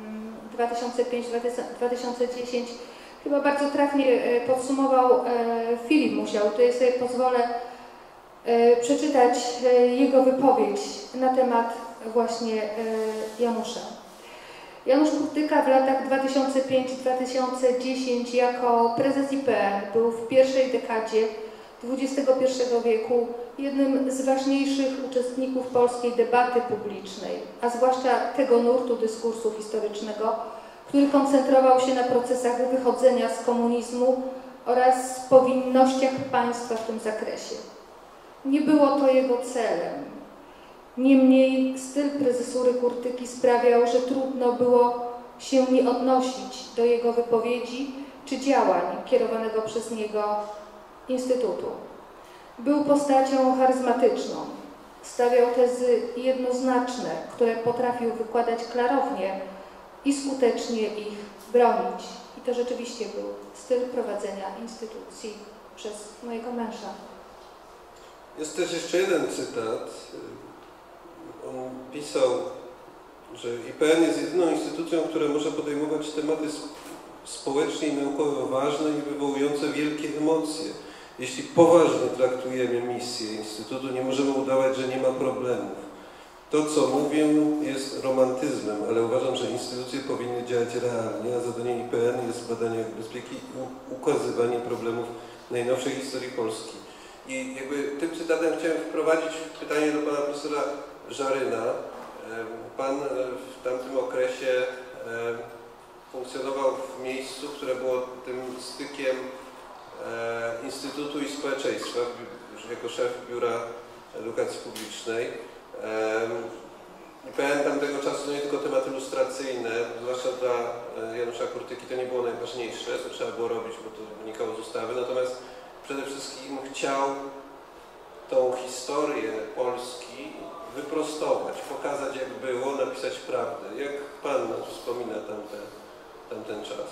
2005-2010 chyba bardzo trafnie podsumował Filip Musiał. Tutaj sobie pozwolę przeczytać jego wypowiedź na temat właśnie Janusza. Janusz Kurtyka w latach 2005-2010 jako prezes IPN był w pierwszej dekadzie XXI wieku jednym z ważniejszych uczestników polskiej debaty publicznej, a zwłaszcza tego nurtu dyskursu historycznego, który koncentrował się na procesach wychodzenia z komunizmu oraz powinnościach państwa w tym zakresie. Nie było to jego celem. Niemniej styl prezesury Kurtyki sprawiał, że trudno było się nie odnosić do jego wypowiedzi czy działań kierowanego przez niego Instytutu. Był postacią charyzmatyczną. Stawiał tezy jednoznaczne, które potrafił wykładać klarownie i skutecznie ich bronić. I to rzeczywiście był styl prowadzenia instytucji przez mojego męża. Jest też jeszcze jeden cytat. On pisał, że IPN jest jedyną instytucją, która może podejmować tematy społecznie i naukowo ważne i wywołujące wielkie emocje. Jeśli poważnie traktujemy misję Instytutu, nie możemy udawać, że nie ma problemów. To, co mówię, jest romantyzmem, ale uważam, że instytucje powinny działać realnie, a zadaniem IPN jest badanie bezpieki i ukazywanie problemów najnowszej historii Polski. I jakby tym cytatem chciałem wprowadzić pytanie do pana profesora Żaryna. Pan w tamtym okresie funkcjonował w miejscu, które było tym stykiem Instytutu i społeczeństwa, jako szef Biura Edukacji Publicznej. IPN tamtego czasu nie tylko tematy ilustracyjne, zwłaszcza dla Janusza Kurtyki to nie było najważniejsze, to trzeba było robić, bo to wynikało z ustawy, natomiast przede wszystkim chciał tą historię Polski wyprostować, pokazać jak było, napisać prawdę. Jak Pan wspomina tamten czas?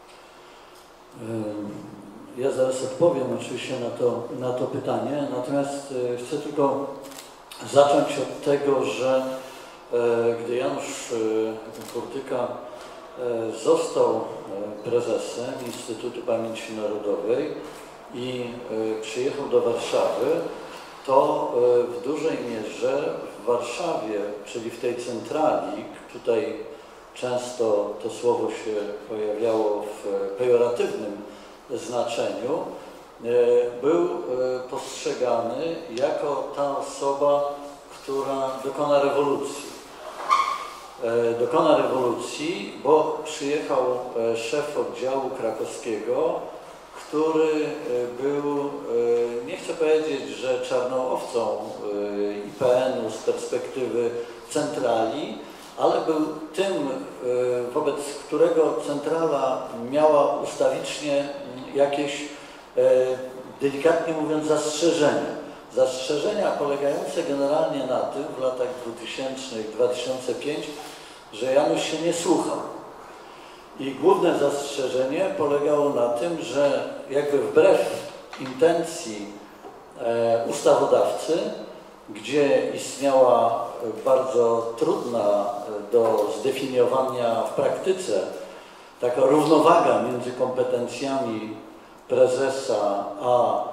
Ja zaraz odpowiem oczywiście na to pytanie, natomiast chcę tylko zacząć od tego, że gdy Janusz Kurtyka został prezesem Instytutu Pamięci Narodowej i przyjechał do Warszawy, to w dużej mierze w Warszawie, czyli w tej centrali, tutaj często to słowo się pojawiało w pejoratywnym znaczeniu, był postrzegany jako ta osoba, która dokona rewolucji. Dokona rewolucji, bo przyjechał szef oddziału krakowskiego, który był, nie chcę powiedzieć, że czarną owcą IPN-u z perspektywy centrali, ale był tym, wobec którego centrala miała ustawicznie jakieś, delikatnie mówiąc, zastrzeżenia. Zastrzeżenia polegające generalnie na tym w latach 2000-2005, że Janusz się nie słuchał. I główne zastrzeżenie polegało na tym, że jakby wbrew intencji ustawodawcy, gdzie istniała bardzo trudna do zdefiniowania w praktyce taka równowaga między kompetencjami prezesa a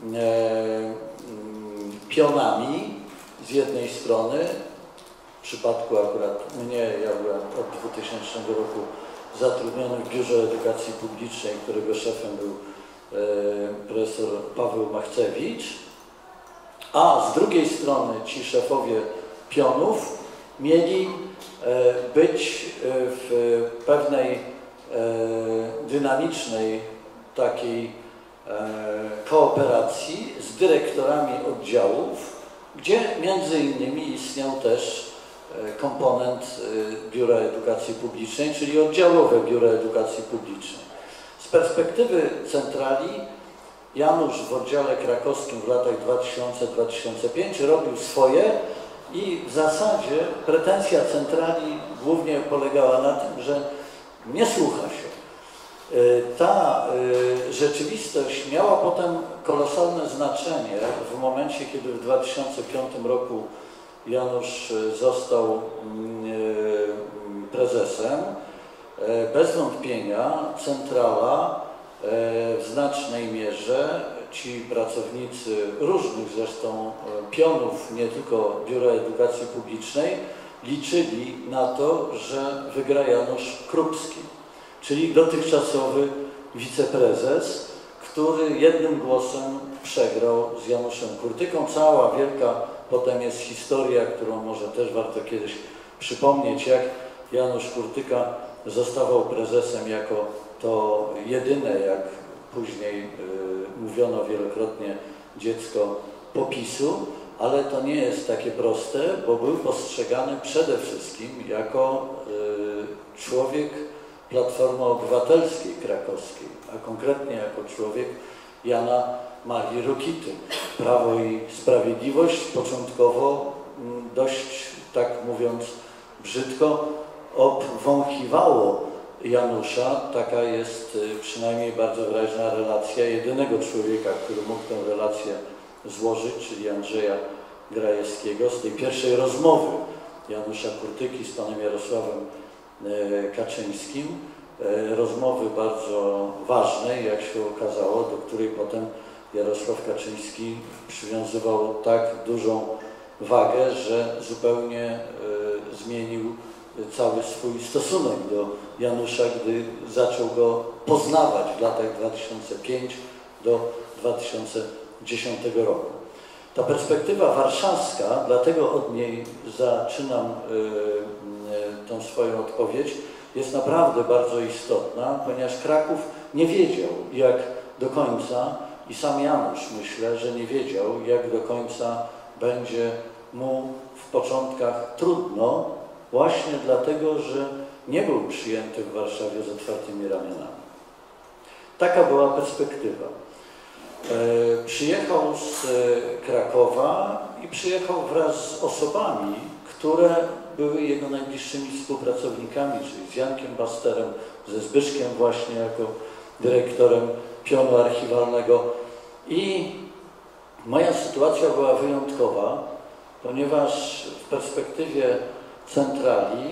pionami z jednej strony. W przypadku akurat mnie, ja byłem od 2000 roku zatrudniony w Biurze Edukacji Publicznej, którego szefem był profesor Paweł Machcewicz, a z drugiej strony ci szefowie pionów mieli być w pewnej dynamicznej takiej kooperacji z dyrektorami oddziałów, gdzie między innymi istniał też komponent Biura Edukacji Publicznej, czyli oddziałowe Biuro Edukacji Publicznej. Z perspektywy centrali Janusz w oddziale krakowskim w latach 2000-2005 robił swoje i w zasadzie pretensja centrali głównie polegała na tym, że nie słucha się. Ta rzeczywistość miała potem kolosalne znaczenie w momencie, kiedy w 2005 roku Janusz został prezesem. Bez wątpienia centrala w znacznej mierze, ci pracownicy różnych zresztą pionów, nie tylko Biura Edukacji Publicznej, liczyli na to, że wygra Janusz Krupski, czyli dotychczasowy wiceprezes, który jednym głosem przegrał z Januszem Kurtyką. Cała wielka potem jest historia, którą może też warto kiedyś przypomnieć, jak Janusz Kurtyka zostawał prezesem jako to jedyne, jak później mówiono wielokrotnie, dziecko PO-PiS-u, ale to nie jest takie proste, bo był postrzegany przede wszystkim jako człowiek Platformy Obywatelskiej Krakowskiej, a konkretnie jako człowiek Jana Marii Rokity. Prawo i Sprawiedliwość początkowo dość, tak mówiąc brzydko, obwąchiwało Janusza. Taka jest przynajmniej bardzo wyraźna relacja jedynego człowieka, który mógł tę relację złożyć, czyli Andrzeja Grajewskiego, z tej pierwszej rozmowy Janusza Kurtyki z panem Jarosławem Kaczyńskim. Rozmowy bardzo ważnej, jak się okazało, do której potem Jarosław Kaczyński przywiązywał tak dużą wagę, że zupełnie zmienił cały swój stosunek do Janusza, gdy zaczął go poznawać w latach 2005 do 2010 roku. Ta perspektywa warszawska, dlatego od niej zaczynam tą swoją odpowiedź, jest naprawdę bardzo istotna, ponieważ Kraków nie wiedział, jak do końca, i sam Janusz myślę, że nie wiedział, jak do końca będzie mu w początkach trudno, właśnie dlatego, że nie był przyjęty w Warszawie z otwartymi ramionami. Taka była perspektywa. Przyjechał z Krakowa i przyjechał wraz z osobami, które były jego najbliższymi współpracownikami, czyli z Jankiem Basterem, ze Zbyszkiem właśnie jako dyrektorem pionu archiwalnego. I moja sytuacja była wyjątkowa, ponieważ w perspektywie centrali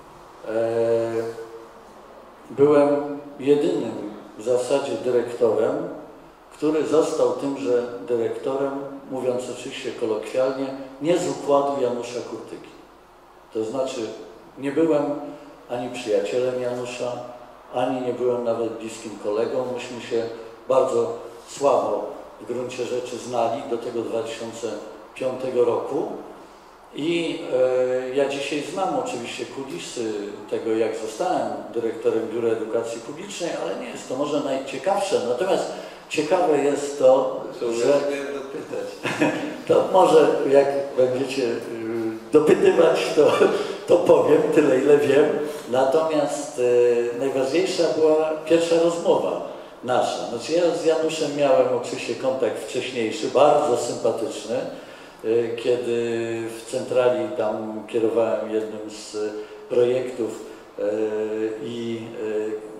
byłem jedynym w zasadzie dyrektorem, który został tymże dyrektorem, mówiąc oczywiście kolokwialnie, nie z układu Janusza Kurtyki. To znaczy nie byłem ani przyjacielem Janusza, ani nie byłem nawet bliskim kolegą. Myśmy się bardzo słabo w gruncie rzeczy znali do tego 2005 roku. I ja dzisiaj znam oczywiście kulisy tego, jak zostałem dyrektorem Biura Edukacji Publicznej, ale nie jest to może najciekawsze. Natomiast ciekawe jest to, że to może jak będziecie dopytywać, to powiem tyle, ile wiem. Natomiast najważniejsza była pierwsza rozmowa nasza. Znaczy ja z Januszem miałem oczywiście kontakt wcześniejszy, bardzo sympatyczny, kiedy w centrali tam kierowałem jednym z projektów i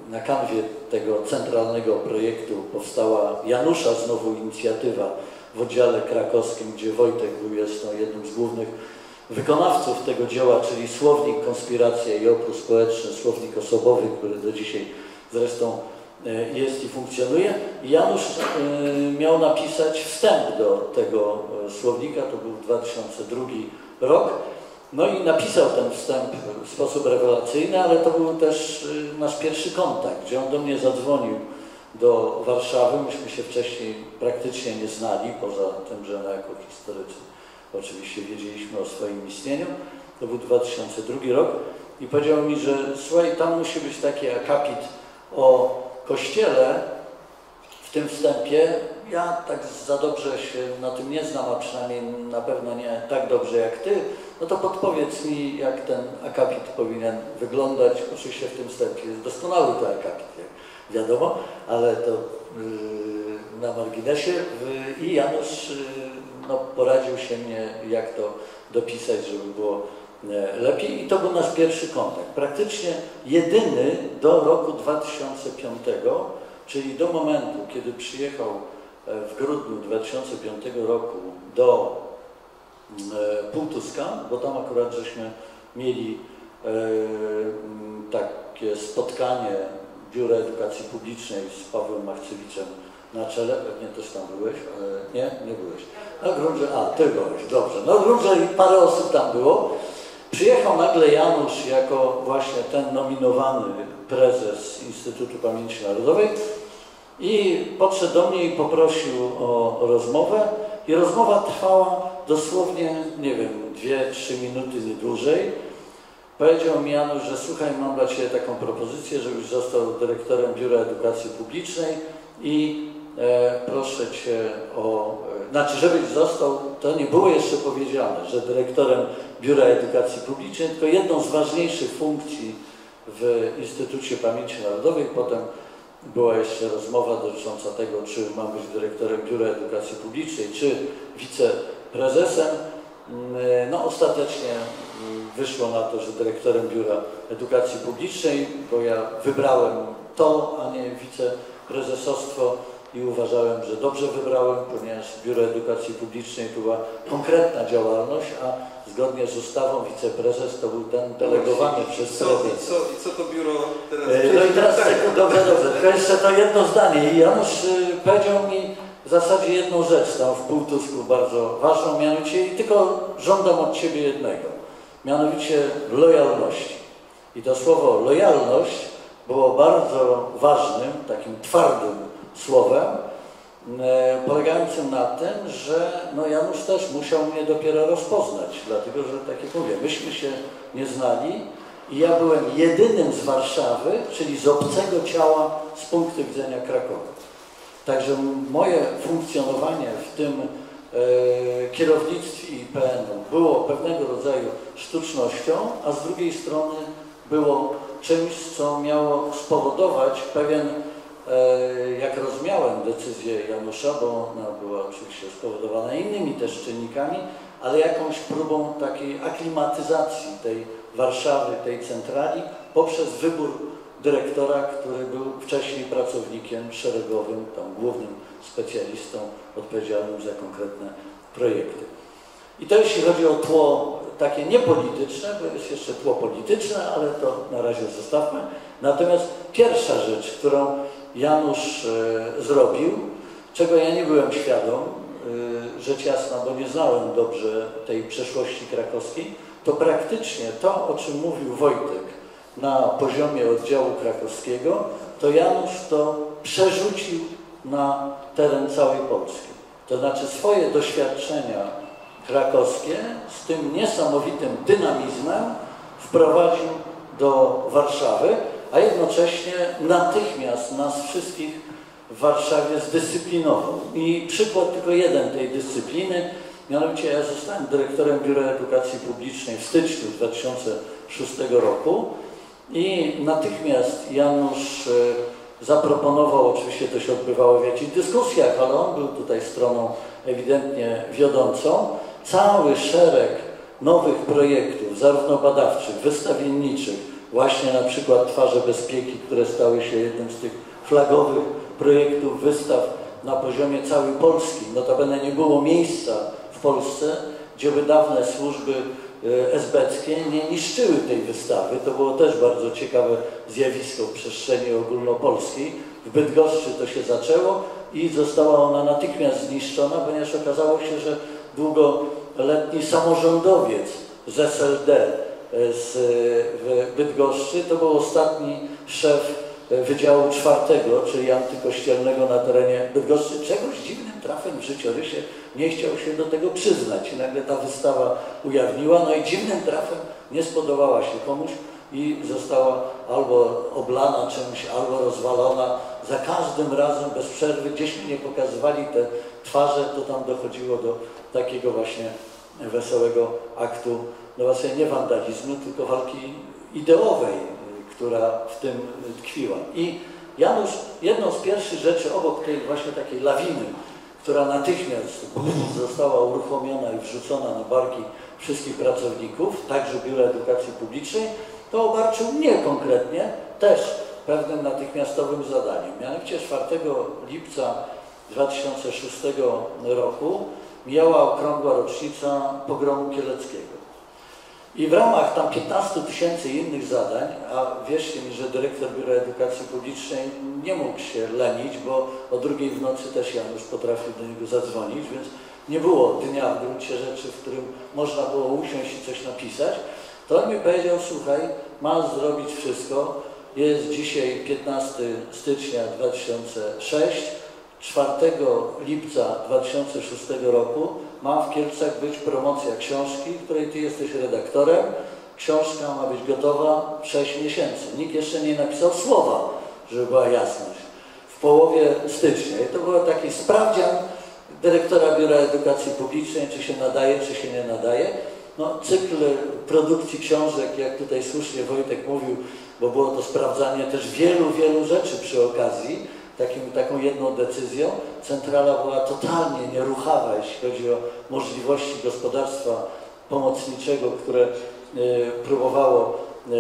na kanwie tego centralnego projektu powstała Janusza znowu inicjatywa w oddziale krakowskim, gdzie Wojtek był jednym z głównych wykonawców tego dzieła, czyli słownik Konspiracja i opór społeczny, słownik osobowy, który do dzisiaj zresztą jest i funkcjonuje. Janusz miał napisać wstęp do tego słownika, to był 2002 rok. No i napisał ten wstęp w sposób rewelacyjny, ale to był też nasz pierwszy kontakt, gdzie on do mnie zadzwonił do Warszawy. Myśmy się wcześniej praktycznie nie znali, poza tym, że jako historycy oczywiście wiedzieliśmy o swoim istnieniu. To był 2002 rok i powiedział mi, że słuchaj, tam musi być taki akapit o Kościele w tym wstępie. Ja tak za dobrze się na tym nie znam, a przynajmniej na pewno nie tak dobrze jak Ty. No to podpowiedz mi, jak ten akapit powinien wyglądać. Oczywiście w tym wstępie jest doskonały to akapit, jak wiadomo, ale to na marginesie. I Janusz no, poradził się mnie, jak to dopisać, żeby było lepiej. I to był nasz pierwszy kontakt. Praktycznie jedyny do roku 2005, czyli do momentu, kiedy przyjechał w grudniu 2005 roku do Półtuska, bo tam akurat żeśmy mieli takie spotkanie Biura Edukacji Publicznej z Pawłem Machcewiczem na czele, pewnie też tam byłeś, ale nie byłeś. Na gruncie, Ty byłeś, dobrze. Na gruncie parę osób tam było. Przyjechał nagle Janusz jako właśnie ten nominowany prezes Instytutu Pamięci Narodowej i podszedł do mnie i poprosił o rozmowę. I rozmowa trwała dosłownie, nie wiem, 2-3 minuty, nie dłużej. Powiedział mi Janusz, że słuchaj, mam dla Ciebie taką propozycję, żebyś został dyrektorem Biura Edukacji Publicznej i proszę Cię o... Znaczy, żebyś został, to nie było jeszcze powiedziane, że dyrektorem Biura Edukacji Publicznej, tylko jedną z ważniejszych funkcji w Instytucie Pamięci Narodowej. Potem była jeszcze rozmowa dotycząca tego, czy mam być dyrektorem Biura Edukacji Publicznej, czy wiceprezesem. No ostatecznie wyszło na to, że dyrektorem Biura Edukacji Publicznej, bo ja wybrałem to, a nie wiceprezesostwo i uważałem, że dobrze wybrałem, ponieważ Biuro Edukacji Publicznej to była konkretna działalność, a zgodnie z ustawą wiceprezes to był ten delegowany przez prezes. I co to biuro teraz... No i teraz, dobrze, tylko jeszcze to jedno zdanie. I Janusz powiedział mi w zasadzie jedną rzecz tam w Półtusku bardzo ważną, mianowicie i tylko żądam od Ciebie jednego, mianowicie lojalności. I to słowo lojalność było bardzo ważnym, takim twardym słowem, polegającym na tym, że no Janusz też musiał mnie dopiero rozpoznać, dlatego że, tak jak mówię, myśmy się nie znali i ja byłem jedynym z Warszawy, czyli z obcego ciała z punktu widzenia Krakowa. Także moje funkcjonowanie w tym kierownictwie IPN-u było pewnego rodzaju sztucznością, a z drugiej strony było czymś, co miało spowodować pewien, jak rozumiałem decyzję Janusza, bo ona była oczywiście spowodowana innymi też czynnikami, ale jakąś próbą takiej aklimatyzacji tej Warszawy, tej centrali poprzez wybór dyrektora, który był wcześniej pracownikiem szeregowym, tam głównym specjalistą odpowiedzialnym za konkretne projekty. I to jeśli chodzi o tło takie niepolityczne, bo jest jeszcze tło polityczne, ale to na razie zostawmy. Natomiast pierwsza rzecz, którą Janusz zrobił, czego ja nie byłem świadom, rzecz jasna, bo nie znałem dobrze tej przeszłości krakowskiej, to praktycznie to, o czym mówił Wojtek na poziomie oddziału krakowskiego, to Janusz to przerzucił na teren całej Polski. To znaczy swoje doświadczenia krakowskie z tym niesamowitym dynamizmem wprowadził do Warszawy, a jednocześnie natychmiast nas wszystkich w Warszawie zdyscyplinował. I przykład tylko jeden tej dyscypliny, mianowicie ja zostałem dyrektorem Biura Edukacji Publicznej w styczniu 2006 roku i natychmiast Janusz zaproponował, oczywiście to się odbywało w jakichś dyskusjach, ale on był tutaj stroną ewidentnie wiodącą, cały szereg nowych projektów, zarówno badawczych, wystawienniczych, właśnie na przykład Twarze Bezpieki, które stały się jednym z tych flagowych projektów wystaw na poziomie całej Polski. Notabene nie było miejsca w Polsce, gdzie by dawne służby esbeckie nie niszczyły tej wystawy. To było też bardzo ciekawe zjawisko w przestrzeni ogólnopolskiej. W Bydgoszczy to się zaczęło i została ona natychmiast zniszczona, ponieważ okazało się, że długoletni samorządowiec z SLD w Bydgoszczy to był ostatni szef Wydziału Czwartego, czyli antykościelnego na terenie Bydgoszczy. Czegoś dziwnym trafem w życiorysie nie chciał się do tego przyznać i nagle ta wystawa ujawniła, no i dziwnym trafem nie spodobała się komuś i została albo oblana czymś, albo rozwalona. Za każdym razem bez przerwy, gdzieś mi nie pokazywali te twarze, to tam dochodziło do takiego właśnie wesołego aktu, no właśnie nie wandalizmu, tylko walki ideowej, która w tym tkwiła. I Janusz, jedną z pierwszych rzeczy obok tej właśnie takiej lawiny, która natychmiast została uruchomiona i wrzucona na barki wszystkich pracowników, także Biura Edukacji Publicznej, to obarczył mnie konkretnie też pewnym natychmiastowym zadaniem. Mianowicie 4 lipca 2006 roku mijała okrągła rocznica pogromu kieleckiego. I w ramach tam 15 000 innych zadań, a wierzcie mi, że dyrektor Biura Edukacji Publicznej nie mógł się lenić, bo o 2 w nocy też Janusz potrafił do niego zadzwonić, więc nie było dnia w gruncie rzeczy, w którym można było usiąść i coś napisać, to on mi powiedział, słuchaj, masz zrobić wszystko, jest dzisiaj 15 stycznia 2006, 4 lipca 2006 roku ma w Kielcach być promocja książki, której ty jesteś redaktorem. Książka ma być gotowa 6 miesięcy. Nikt jeszcze nie napisał słowa, żeby była jasność. W połowie stycznia. I to był taki sprawdzian dyrektora Biura Edukacji Publicznej, czy się nadaje, czy się nie nadaje. No, cykl produkcji książek, jak tutaj słusznie Wojtek mówił, bo było to sprawdzanie też wielu rzeczy przy okazji, taką jedną decyzją. Centrala była totalnie nieruchawa, jeśli chodzi o możliwości gospodarstwa pomocniczego, które próbowało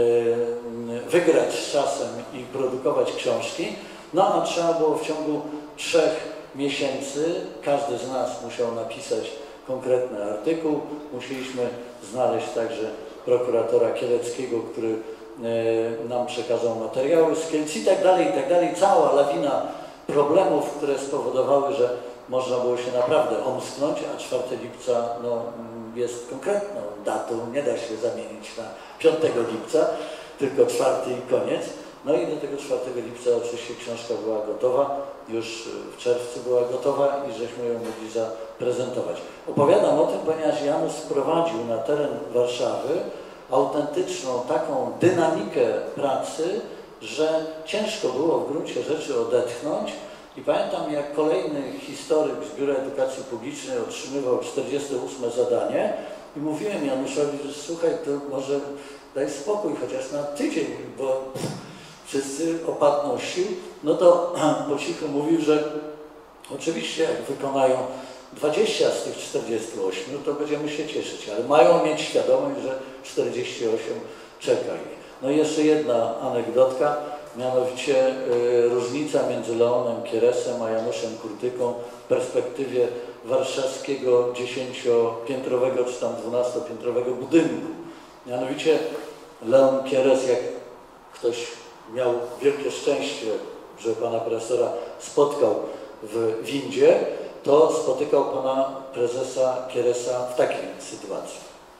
wygrać z czasem i produkować książki. No a trzeba było w ciągu 3 miesięcy, każdy z nas musiał napisać konkretny artykuł. Musieliśmy znaleźć także prokuratora kieleckiego, który nam przekazał materiały z Kielc i tak dalej, cała lawina problemów, które spowodowały, że można było się naprawdę omsknąć, a 4 lipca no, jest konkretną datą, nie da się zamienić na 5 lipca, tylko 4 i koniec. No i do tego 4 lipca oczywiście książka była gotowa, już w czerwcu była gotowa i żeśmy ją mogli zaprezentować. Opowiadam o tym, ponieważ Janusz wprowadził na teren Warszawy autentyczną taką dynamikę pracy, że ciężko było w gruncie rzeczy odetchnąć. I pamiętam, jak kolejny historyk z Biura Edukacji Publicznej otrzymywał 48 zadanie i mówiłem Januszowi, że słuchaj, to może daj spokój chociaż na tydzień, bo wszyscy opadną sił. No to po cichu mówił, że oczywiście jak wykonają 20 z tych 48, to będziemy się cieszyć, ale mają mieć świadomość, że 48 czeka ich. No i jeszcze jedna anegdotka, mianowicie różnica między Leonem Kieresem a Januszem Kurtyką w perspektywie warszawskiego 10-piętrowego czy tam 12-piętrowego budynku. Mianowicie Leon Kieres, jak ktoś miał wielkie szczęście, że pana profesora spotkał w windzie, to spotykał pana prezesa Kieresa w takiej sytuacji.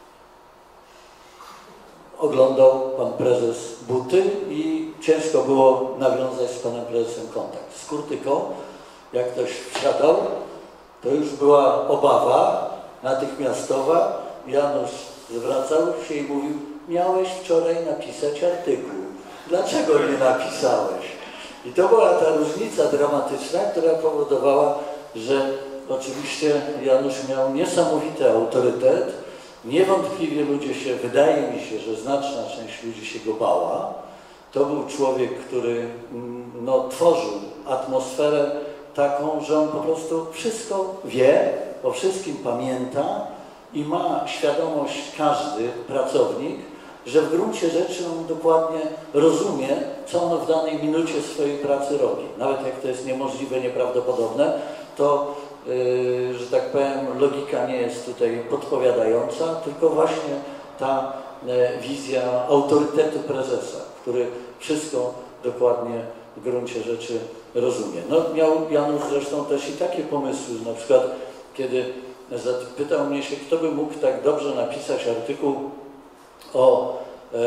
Oglądał pan prezes buty i ciężko było nawiązać z panem prezesem kontakt. Z Kurtyką, jak ktoś wsiadał, to już była obawa natychmiastowa. Janusz zwracał się i mówił, miałeś wczoraj napisać artykuł. Dlaczego nie napisałeś? I to była ta różnica dramatyczna, która powodowała, że oczywiście Janusz miał niesamowity autorytet. Niewątpliwie ludzie się, wydaje mi się, że znaczna część ludzi się go bała. To był człowiek, który no, tworzył atmosferę taką, że on po prostu wszystko wie, o wszystkim pamięta i ma świadomość każdy pracownik, że w gruncie rzeczy on dokładnie rozumie, co on w danej minucie swojej pracy robi. Nawet jak to jest niemożliwe, nieprawdopodobne, to, że tak powiem, logika nie jest tutaj podpowiadająca, tylko właśnie ta wizja autorytetu prezesa, który wszystko dokładnie w gruncie rzeczy rozumie. No, miał Janusz zresztą też i takie pomysły, na przykład kiedy zapytał mnie się, kto by mógł tak dobrze napisać artykuł o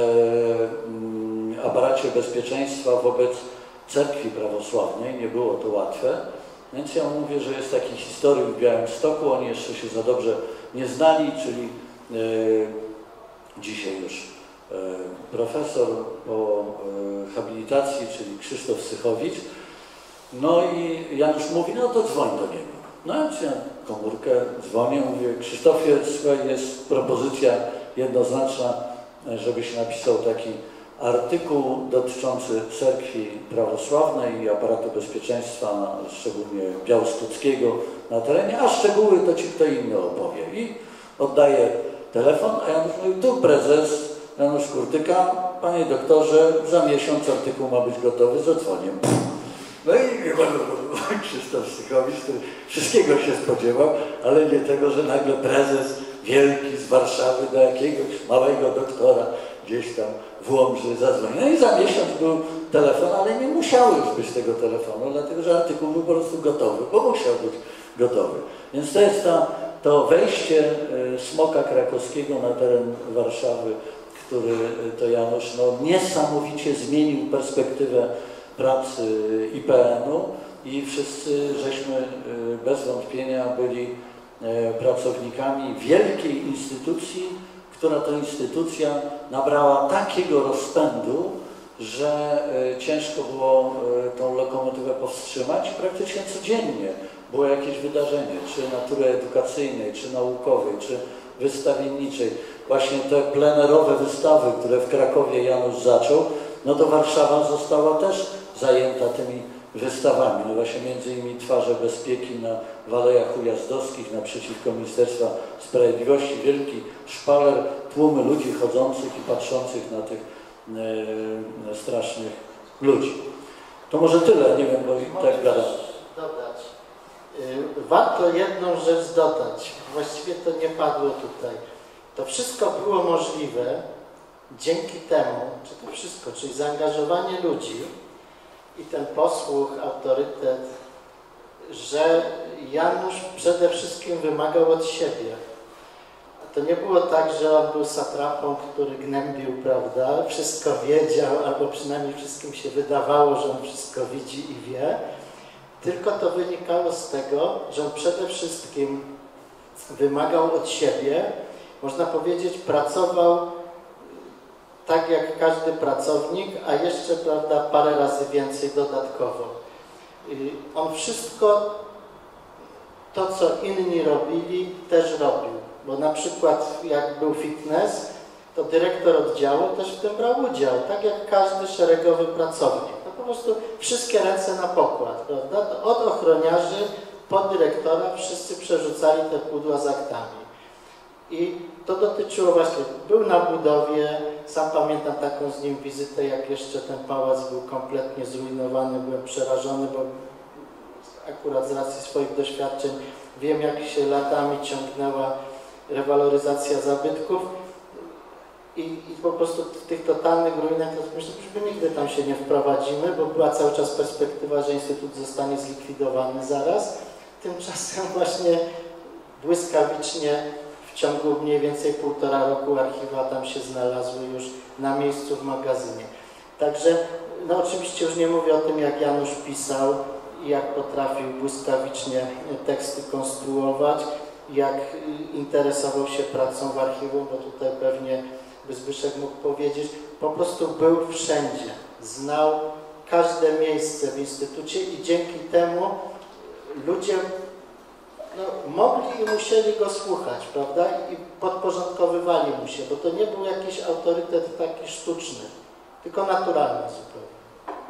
aparacie bezpieczeństwa wobec cerkwi prawosławnej, nie było to łatwe, więc ja mówię, że jest taki historyk w Białymstoku, oni jeszcze się za dobrze nie znali, czyli dzisiaj już profesor po habilitacji, czyli Krzysztof Sychowicz. No i Janusz mówi, no to dzwoń do niego. No ja komórkę dzwonię, mówię, Krzysztofie, słuchaj, jest propozycja jednoznaczna, żebyś napisał taki artykuł dotyczący cerkwi prawosławnej i aparatu bezpieczeństwa, szczególnie białostockiego na terenie, a szczegóły to ci kto inny opowie. I oddaję telefon, a Janusz mówi, tu prezes Janusz Kurtyka, panie doktorze, za miesiąc artykuł ma być gotowy, zadzwonię. No i Krzysztof Sychowicz, który wszystkiego się spodziewał, ale nie tego, że nagle prezes wielki z Warszawy do jakiegoś małego doktora gdzieś tam w Łomży zadzwonił. No i za miesiąc był telefon, ale nie musiało już być tego telefonu, dlatego że artykuł był po prostu gotowy, bo musiał być gotowy. Więc to jest to wejście smoka krakowskiego na teren Warszawy, który to Janusz niesamowicie zmienił perspektywę pracy IPN-u i wszyscy żeśmy bez wątpienia byli pracownikami wielkiej instytucji, która to instytucja nabrała takiego rozpędu, że ciężko było tą lokomotywę powstrzymać. Praktycznie codziennie było jakieś wydarzenie, czy natury edukacyjnej, czy naukowej, czy wystawienniczej. Właśnie te plenerowe wystawy, które w Krakowie Janusz zaczął, no to Warszawa została też zajęta tymi wystawami. No właśnie między innymi Twarze Bezpieki na Walejach Ujazdowskich naprzeciwko Ministerstwa Sprawiedliwości. Wielki szpaler, tłumy ludzi chodzących i patrzących na tych strasznych ludzi. To może tyle, nie wiem, bo i tak gadam. Dodać. Warto jedną rzecz dodać. Właściwie to nie padło tutaj. To wszystko było możliwe dzięki temu, czy to wszystko, czyli zaangażowanie ludzi i ten posłuch, autorytet, że Janusz przede wszystkim wymagał od siebie. To nie było tak, że on był satrapą, który gnębił, prawda, wszystko wiedział, albo przynajmniej wszystkim się wydawało, że on wszystko widzi i wie, tylko to wynikało z tego, że on przede wszystkim wymagał od siebie, można powiedzieć, pracował tak jak każdy pracownik, a jeszcze, prawda, parę razy więcej dodatkowo. On wszystko to, co inni robili, też robił. Bo na przykład jak był fitness, to dyrektor oddziału też w tym brał udział, tak jak każdy szeregowy pracownik. No po prostu wszystkie ręce na pokład, prawda? To od ochroniarzy po dyrektora wszyscy przerzucali te pudła z aktami. I to dotyczyło właśnie, był na budowie, sam pamiętam taką z nim wizytę, jak jeszcze ten pałac był kompletnie zrujnowany, byłem przerażony, bo akurat z racji swoich doświadczeń wiem, jak się latami ciągnęła rewaloryzacja zabytków i po prostu w tych totalnych ruinach to myślę, że nigdy tam się nie wprowadzimy, bo była cały czas perspektywa, że Instytut zostanie zlikwidowany zaraz. Tymczasem właśnie błyskawicznie w ciągu mniej więcej 1,5 roku archiwa tam się znalazły już na miejscu w magazynie. Także, no oczywiście już nie mówię o tym, jak Janusz pisał i jak potrafił błyskawicznie teksty konstruować, jak interesował się pracą w archiwum, bo tutaj pewnie by Zbyszek mógł powiedzieć, po prostu był wszędzie, znał każde miejsce w Instytucie i dzięki temu ludzie mogli i musieli go słuchać, prawda? I podporządkowywali mu się, bo to nie był jakiś autorytet taki sztuczny, tylko naturalny zupełnie.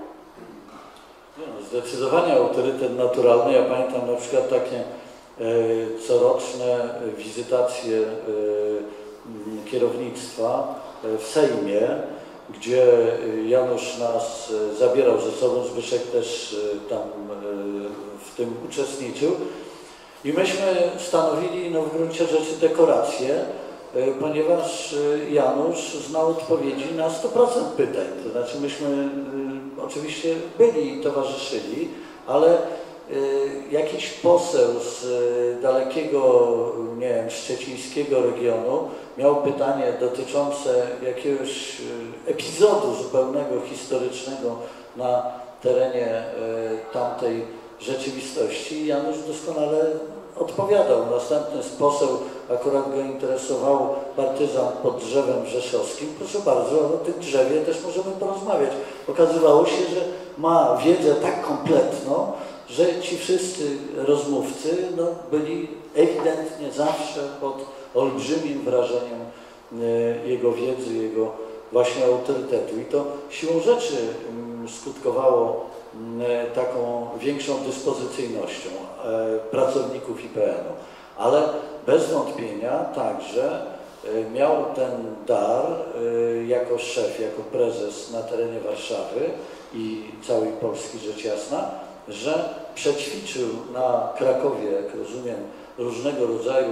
Zdecydowanie autorytet naturalny. Ja pamiętam na przykład takie coroczne wizytacje kierownictwa w Sejmie, gdzie Janusz nas zabierał ze sobą, Zbyszek też tam w tym uczestniczył. I myśmy stanowili w gruncie rzeczy dekorację, ponieważ Janusz znał odpowiedzi na 100% pytań. To znaczy myśmy oczywiście byli i towarzyszyli, ale jakiś poseł z dalekiego, nie wiem, szczecińskiego regionu miał pytanie dotyczące jakiegoś epizodu zupełnego, historycznego na terenie tamtej rzeczywistości i Janusz doskonale odpowiadał. Następny poseł, akurat go interesował partyzant pod drzewem rzeszowskim. Proszę bardzo, o tym drzewie też możemy porozmawiać. Okazywało się, że ma wiedzę tak kompletną, że ci wszyscy rozmówcy byli ewidentnie zawsze pod olbrzymim wrażeniem jego wiedzy, jego właśnie autorytetu. I to siłą rzeczy skutkowało taką większą dyspozycyjnością pracowników IPN-u. Ale bez wątpienia także miał ten dar jako szef, jako prezes na terenie Warszawy i całej Polski rzecz jasna, że przećwiczył na Krakowie, jak rozumiem, różnego rodzaju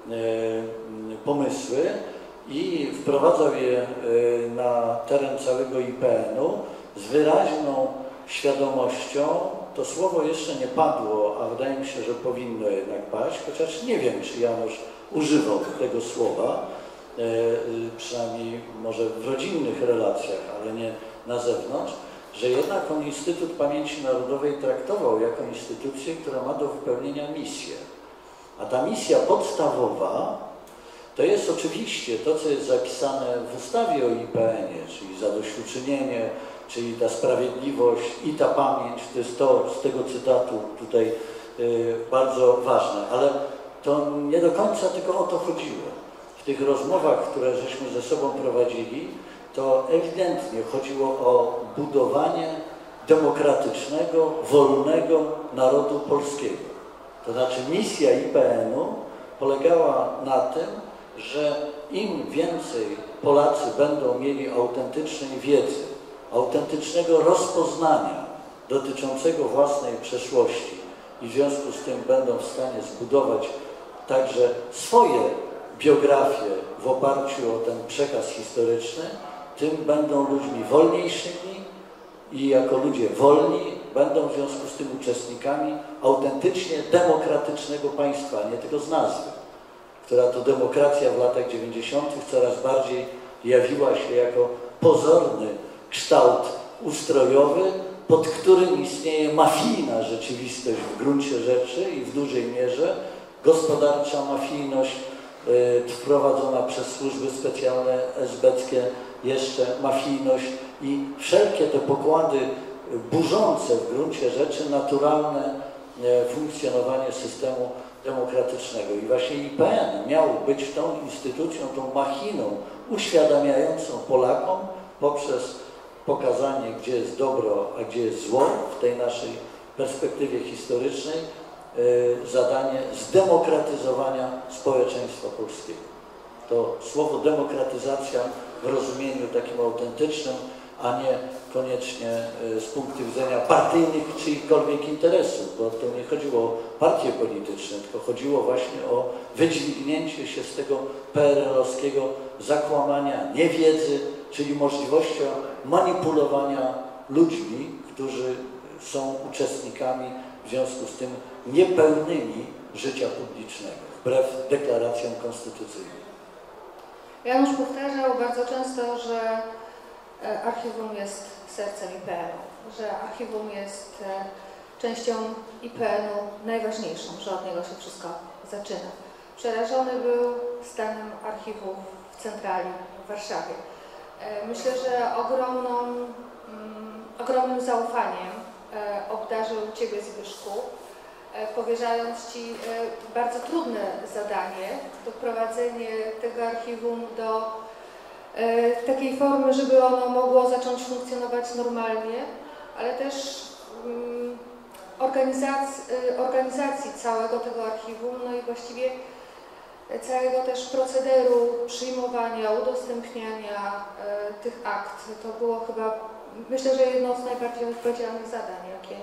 pomysły i wprowadzał je na teren całego IPN-u z wyraźną świadomością. To słowo jeszcze nie padło, a wydaje mi się, że powinno jednak paść, chociaż nie wiem, czy Janusz używał tego słowa, przynajmniej może w rodzinnych relacjach, ale nie na zewnątrz, że jednak on Instytut Pamięci Narodowej traktował jako instytucję, która ma do wypełnienia misję. A ta misja podstawowa to jest oczywiście to, co jest zapisane w ustawie o IPN-ie, czyli zadośćuczynienie, czyli ta sprawiedliwość i ta pamięć, to jest to z tego cytatu tutaj bardzo ważne, ale to nie do końca tylko o to chodziło. W tych rozmowach, które żeśmy ze sobą prowadzili, to ewidentnie chodziło o budowanie demokratycznego, wolnego narodu polskiego. To znaczy misja IPN-u polegała na tym, że im więcej Polacy będą mieli autentycznej wiedzy, autentycznego rozpoznania dotyczącego własnej przeszłości i w związku z tym będą w stanie zbudować także swoje biografie w oparciu o ten przekaz historyczny, tym będą ludźmi wolniejszymi i jako ludzie wolni będą w związku z tym uczestnikami autentycznie demokratycznego państwa, nie tylko z nazwy, która to demokracja w latach 90. coraz bardziej jawiła się jako pozorny kształt ustrojowy, pod którym istnieje mafijna rzeczywistość w gruncie rzeczy i w dużej mierze, gospodarcza mafijność wprowadzona przez służby specjalne esbeckie, jeszcze mafijność i wszelkie te pokłady burzące w gruncie rzeczy naturalne funkcjonowanie systemu demokratycznego. I właśnie IPN miał być tą instytucją, tą machiną uświadamiającą Polakom poprzez pokazanie, gdzie jest dobro, a gdzie jest zło w tej naszej perspektywie historycznej, zadanie zdemokratyzowania społeczeństwa polskiego. To słowo demokratyzacja w rozumieniu takim autentycznym, a nie koniecznie z punktu widzenia partyjnych czyichkolwiek interesów, bo to nie chodziło o partie polityczne, tylko chodziło właśnie o wydźwignięcie się z tego PRL-owskiego zakłamania niewiedzy, czyli możliwością manipulowania ludźmi, którzy są uczestnikami w związku z tym niepełnymi życia publicznego, wbrew deklaracjom konstytucyjnym. Janusz powtarzał bardzo często, że archiwum jest sercem IPN-u, że archiwum jest częścią IPN-u najważniejszą, że od niego się wszystko zaczyna. Przerażony był stanem archiwów w centrali w Warszawie. Myślę, że ogromnym zaufaniem obdarzył Ciebie, Zbyszku, powierzając Ci bardzo trudne zadanie, doprowadzenie tego archiwum do takiej formy, żeby ono mogło zacząć funkcjonować normalnie, ale też organizacji całego tego archiwum, no i właściwie całego też procederu przyjmowania, udostępniania tych akt. To było chyba, myślę, że jedno z najbardziej odpowiedzialnych zadań,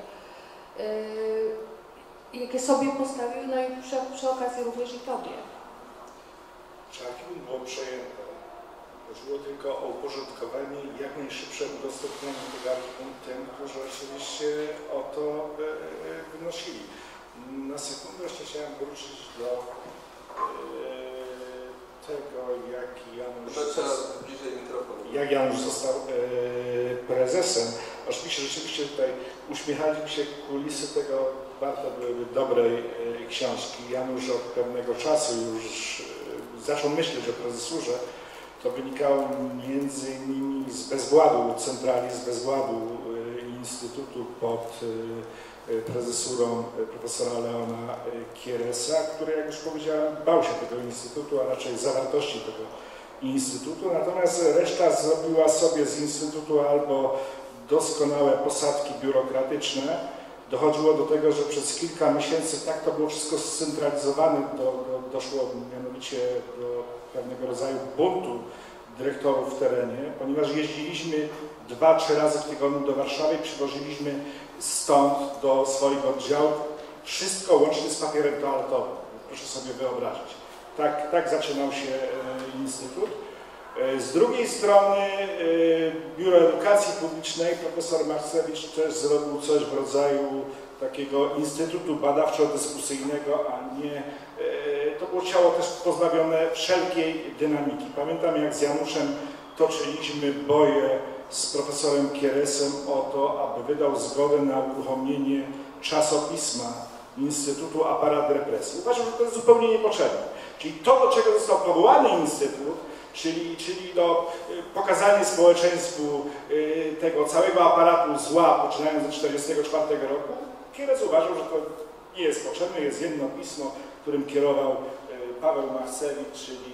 jakie sobie postawił, no i przy okazji również i Tobie. Czy archiwum było przejęte? Chodziło tylko o uporządkowanie i jak najszybsze udostępnienie tego archiwum tym, którzy oczywiście o to wnosili. Na sekundę jeszcze chciałem wrócić do tego, jak Janusz został prezesem. Oczywiście rzeczywiście tutaj uśmiechaliśmy się, kulisy tego warte były dobrej książki. Janusz od pewnego czasu już zaczął myśleć o prezesurze. To wynikało między innymi z bezwładu centrali, z bezwładu Instytutu pod prezesurą profesora Leona Kieresa, który, jak już powiedziałem, bał się tego instytutu, a raczej zawartości tego instytutu. Natomiast reszta zrobiła sobie z instytutu albo doskonałe posadki biurokratyczne. Dochodziło do tego, że przez kilka miesięcy tak to było wszystko scentralizowane, doszło mianowicie do pewnego rodzaju buntu dyrektorów w terenie, ponieważ jeździliśmy 2-3 razy w tygodniu do Warszawy i przywoziliśmy stąd do swoich oddziałów wszystko łącznie z papierem toaletowym. Proszę sobie wyobrazić. Tak zaczynał się instytut. Z drugiej strony Biuro Edukacji Publicznej, profesor Marcewicz też zrobił coś w rodzaju takiego instytutu badawczo-dyskusyjnego, a nie, to było ciało też pozbawione wszelkiej dynamiki. Pamiętam, jak z Januszem toczyliśmy boje z profesorem Kieresem o to, aby wydał zgodę na uruchomienie czasopisma Instytutu Aparat Represji. Uważam, że to jest zupełnie niepotrzebne. Czyli to, do czego został powołany instytut, czyli pokazanie społeczeństwu tego całego aparatu zła, poczynając od 1944 roku, Kieres uważał, że to nie jest potrzebne, jest jedno pismo, którym kierował Paweł Marcewicz, czyli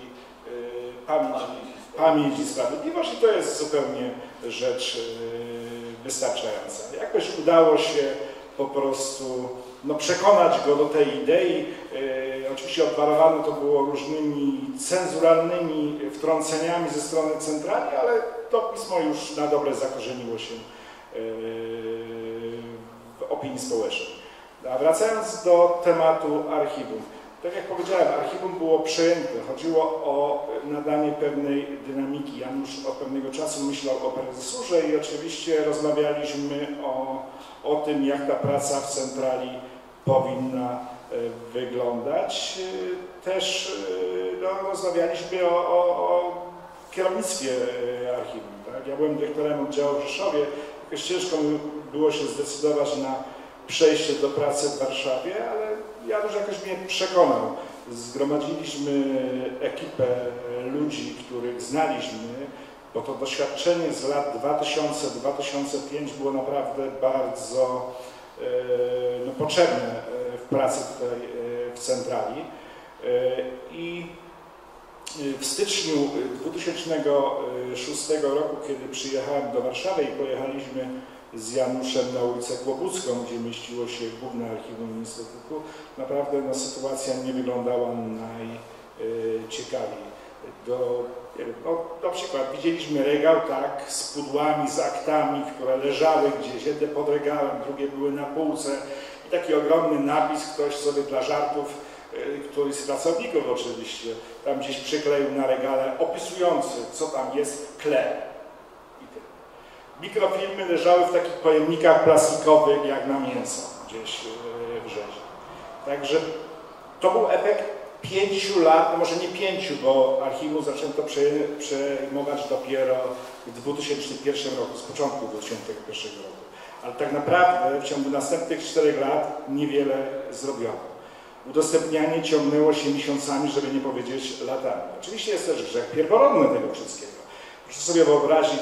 Pamięć i Sprawiedliwość, i to jest zupełnie rzecz wystarczająca. Jakoś udało się po prostu przekonać go do tej idei. Oczywiście obwarowane to było różnymi cenzuralnymi wtrąceniami ze strony centrali, ale to pismo już na dobre zakorzeniło się w opinii społecznej. A wracając do tematu archiwum. Tak jak powiedziałem, archiwum było przejęte. Chodziło o nadanie pewnej dynamiki. Janusz od pewnego czasu myślał o prezesurze i oczywiście rozmawialiśmy o tym, jak ta praca w centrali powinna wyglądać. Też rozmawialiśmy o kierownictwie archiwum. Tak? Ja byłem dyrektorem oddziału w Rzeszowie. Jakoś ciężko było się zdecydować na przejście do pracy w Warszawie, ale Janusz jakoś mnie przekonał. Zgromadziliśmy ekipę ludzi, których znaliśmy, bo to doświadczenie z lat 2000-2005 było naprawdę bardzo potrzebne w pracy tutaj w centrali. I w styczniu 2006 roku, kiedy przyjechałem do Warszawy i pojechaliśmy z Januszem na ulicę Kłobucką, gdzie mieściło się główne archiwum Instytutu, naprawdę sytuacja nie wyglądała najciekawiej. Na przykład widzieliśmy regał z pudłami, z aktami, które leżały gdzieś, jedne pod regałem, drugie były na półce i taki ogromny napis, ktoś sobie dla żartów, któryś z pracowników oczywiście, tam gdzieś przykleił na regale, opisujący, co tam jest, klej. Mikrofilmy leżały w takich pojemnikach plastikowych, jak na mięso, gdzieś w rzezi. Także to był efekt 5 lat, może nie 5, bo archiwum zaczęto przejmować dopiero w 2001 roku, z początku 2001 roku. Ale tak naprawdę w ciągu następnych 4 lat niewiele zrobiono. Udostępnianie ciągnęło się miesiącami, żeby nie powiedzieć latami. Oczywiście jest też grzech pierworodny tego wszystkiego. Proszę sobie wyobrazić,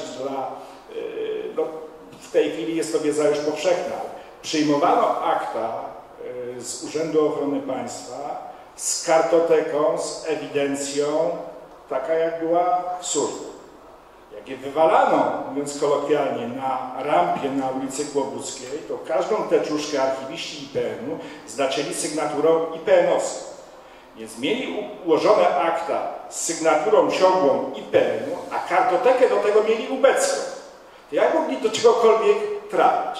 w tej chwili jest to wiedza już powszechna. Przyjmowano akta z Urzędu Ochrony Państwa z kartoteką, z ewidencją, taka jak była w służbie. Jak je wywalano, mówiąc kolokwialnie, na rampie na ulicy Kłobuckiej, to każdą teczuszkę archiwiści IPN-u znaczyli sygnaturą IPN-owską. Więc mieli ułożone akta z sygnaturą ciągłą IPN-u, a kartotekę do tego mieli ubecką. To jak mogli do czegokolwiek trafić?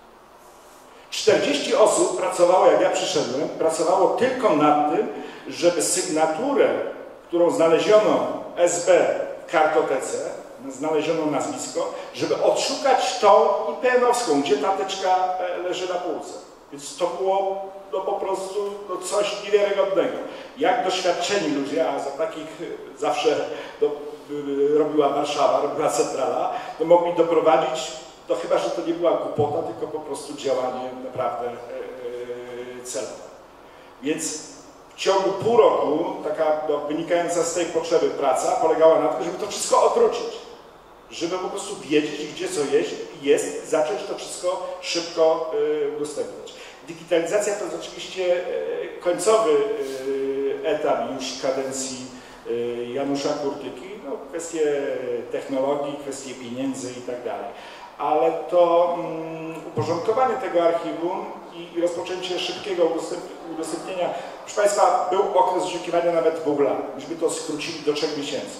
40 osób pracowało, jak ja przyszedłem, pracowało tylko nad tym, żeby sygnaturę, którą znaleziono SB w kartotece, znaleziono nazwisko, żeby odszukać tą IPN-owską, gdzie ta teczka leży na półce. Więc to było po prostu coś niewiarygodnego. Jak doświadczeni ludzie, a za takich zawsze robiła Warszawa, robiła centrala, to mogli doprowadzić, to chyba, że to nie była głupota, tylko po prostu działanie naprawdę celowe. Więc w ciągu pół roku, taka wynikająca z tej potrzeby praca polegała na tym, żeby to wszystko odwrócić. Żeby po prostu wiedzieć, gdzie co jest i zacząć to wszystko szybko udostępniać. Digitalizacja to jest oczywiście końcowy etap już kadencji Janusza Kurtyki. No, kwestie technologii, kwestie pieniędzy i tak dalej. Ale to uporządkowanie tego archiwum i rozpoczęcie szybkiego udostępnienia. Proszę Państwa, był okres oczekiwania nawet 2 lat. Myśmy to skrócili do 3 miesięcy.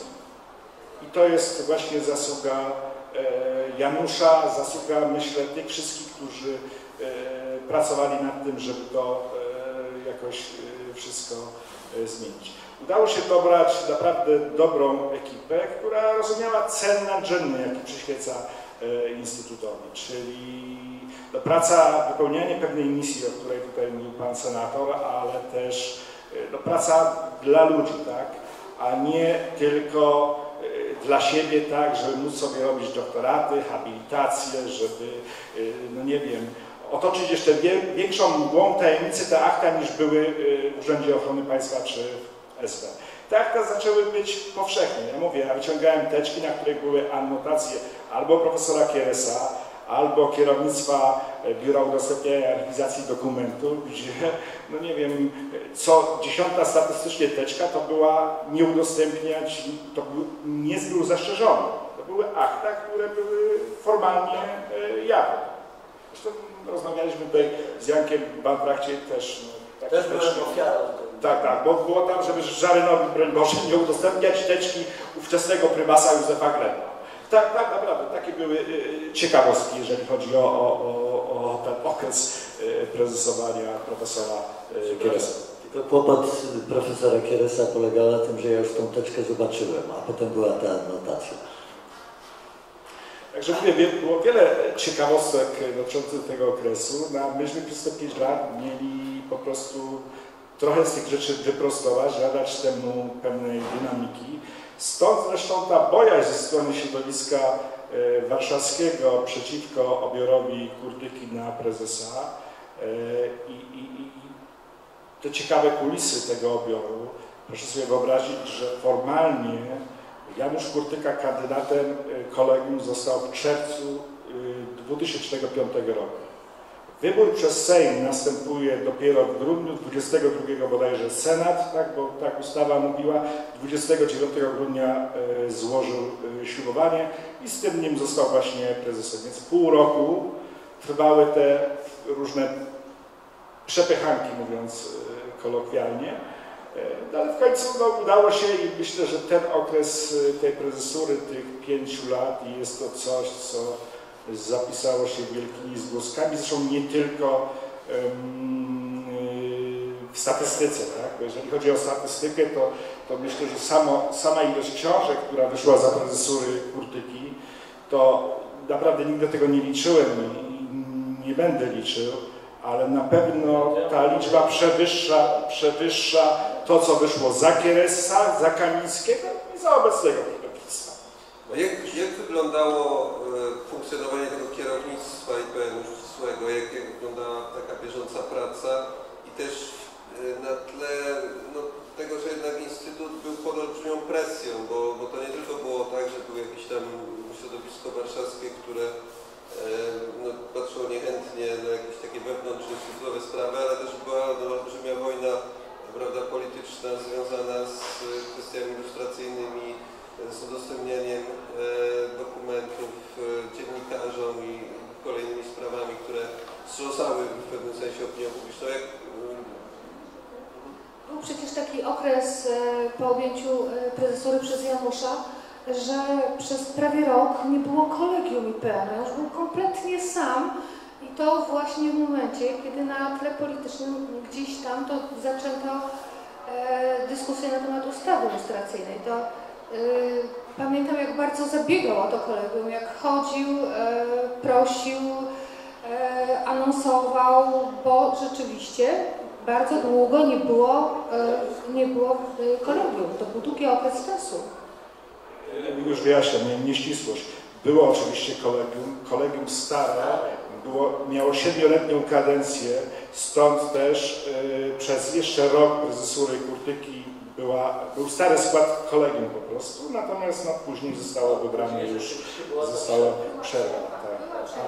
I to jest właśnie zasługa Janusza, zasługa, myślę, tych wszystkich, którzy pracowali nad tym, żeby to jakoś wszystko zmienić. Udało się dobrać naprawdę dobrą ekipę, która rozumiała cel nadrzędny, jaki przyświeca Instytutowi, czyli praca, wypełnianie pewnej misji, o której tutaj mówił Pan Senator, ale też praca dla ludzi, tak? A nie tylko dla siebie, tak, żeby móc sobie robić doktoraty, habilitacje, żeby, no nie wiem, otoczyć jeszcze większą mgłą tajemnicy te akta, niż były w Urzędzie Ochrony Państwa czy w SB. Te akta zaczęły być powszechne. Ja mówię, ja wyciągałem teczki, na których były anotacje albo profesora Kieresa, albo kierownictwa Biura Udostępniania i Archiwizacji Dokumentów, gdzie, no nie wiem, co 10. statystycznie teczka to była nie udostępniać, to nie był zastrzeżony. To były akta, które były formalnie jawne. Zresztą rozmawialiśmy tutaj z Jankiem Bantrachcie też. No, też byłem ofiarą. Tak, bo było tam, żeby Żarynowi, broń Boże, nie udostępniać teczki ówczesnego prymasa Józefa Gleba. Tak, naprawdę, takie były ciekawostki, jeżeli chodzi o ten okres prezesowania profesora Kieresa. Tylko kłopot profesora Kieresa polegał na tym, że ja już tą teczkę zobaczyłem, a potem była ta anotacja. Także mówię, było wiele ciekawostek dotyczących tego okresu. Myśmy przez te 5 lat mieli po prostu trochę z tych rzeczy wyprostować, nadać temu pewnej dynamiki. Stąd zresztą ta bojaźń ze strony środowiska warszawskiego przeciwko obiorowi Kurtyki na prezesa i te ciekawe kulisy tego obioru. Proszę sobie wyobrazić, że formalnie Janusz Kurtyka kandydatem kolegium został w czerwcu 2005 roku. Wybór przez Sejm następuje dopiero w grudniu, 22 bodajże Senat, tak, bo tak ustawa mówiła, 29 grudnia złożył ślubowanie i z tym dniem został właśnie prezesem. Więc pół roku trwały te różne przepychanki, mówiąc kolokwialnie, no, ale w końcu udało się i myślę, że ten okres tej prezesury, tych 5 lat i jest to coś, co zapisało się wielkimi zgłoskami, zresztą nie tylko w statystyce, tak? Bo jeżeli chodzi o statystykę, to myślę, że sama ilość książek, która wyszła za prezesury Kurtyki, to naprawdę nigdy tego nie liczyłem i nie będę liczył, ale na pewno ta liczba przewyższa to, co wyszło za Kieresa, za Kamińskiego i za obecnego kierownictwa. No jak wyglądało funkcjonowanie tego kierownictwa IPN-u ścisłego, jak wyglądała taka bieżąca praca i też na tle tego, że jednak Instytut był pod olbrzymią presją, bo to nie tylko było tak, że było jakieś tam środowisko warszawskie, które patrzyło niechętnie na jakieś takie wewnątrzinstytutowe sprawy, ale też była olbrzymia wojna, prawda, polityczna związana z kwestiami ilustracyjnymi, z udostępnianiem dokumentów dziennikarzom i kolejnymi sprawami, które wstrząsały w pewnym sensie opinią publiczną. Był przecież taki po objęciu prezesury przez Janusza, że przez prawie rok nie było kolegium IPN. Janusz był kompletnie sam i to właśnie w momencie, kiedy na tle politycznym gdzieś tam to zaczęto dyskusję na temat ustawy lustracyjnej. To pamiętam, jak bardzo zabiegał o to kolegium, jak chodził, prosił, anonsował, bo rzeczywiście bardzo długo nie było kolegium. To był długi okres czasu. Już wyjaśniam, nieścisłość. Było oczywiście kolegium stare, miało 7-letnią kadencję, stąd też przez jeszcze rok prezesury Kurtyki był stary skład kolegium po prostu, natomiast później zostało wybrane już, została przerwa. Tak.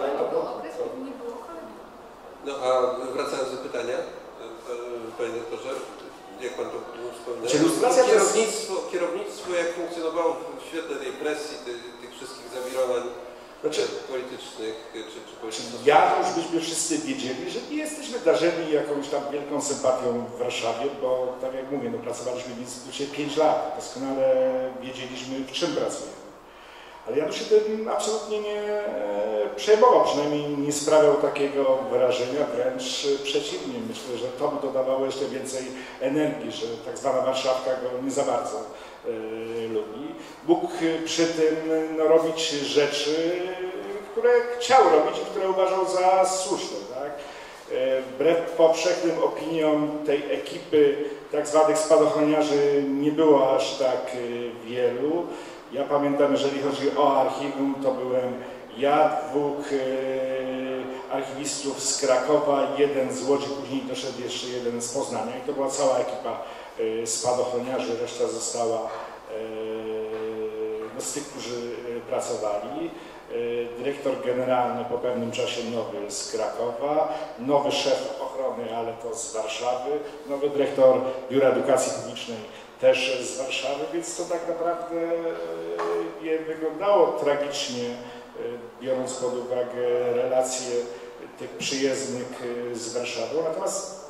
No a wracając do pytania, panie doktorze, jak pan to wspomniał, kierownictwo jak funkcjonowało w świetle tej presji, tych wszystkich zawirowań politycznych czy politycznych? Ja już byśmy wszyscy wiedzieli, że nie jesteśmy darzeni jakąś tam wielką sympatią w Warszawie, bo tak jak mówię, pracowaliśmy w instytucie 5 lat, doskonale wiedzieliśmy, w czym pracujemy. Ale Janusz się tym absolutnie nie przejmował, przynajmniej nie sprawiał takiego wrażenia, wręcz przeciwnie. Myślę, że to by dodawało jeszcze więcej energii, że tak zwana Warszawka go nie za bardzo lubi. Mógł przy tym robić rzeczy, które chciał robić i które uważał za słuszne. Tak? Wbrew powszechnym opiniom tej ekipy tak zwanych spadochroniarzy nie było aż tak wielu. Ja pamiętam, jeżeli chodzi o archiwum, to byłem ja, 2 archiwistów z Krakowa, 1 z Łodzi, później doszedł jeszcze 1 z Poznania i to była cała ekipa spadochroniarzy, reszta została z tych, którzy pracowali. Dyrektor generalny po pewnym czasie nowy z Krakowa, nowy szef ochrony, ale to z Warszawy, nowy dyrektor Biura Edukacji Publicznej też z Warszawy, więc to tak naprawdę nie wyglądało tragicznie, biorąc pod uwagę relacje tych przyjezdnych z Warszawą. Natomiast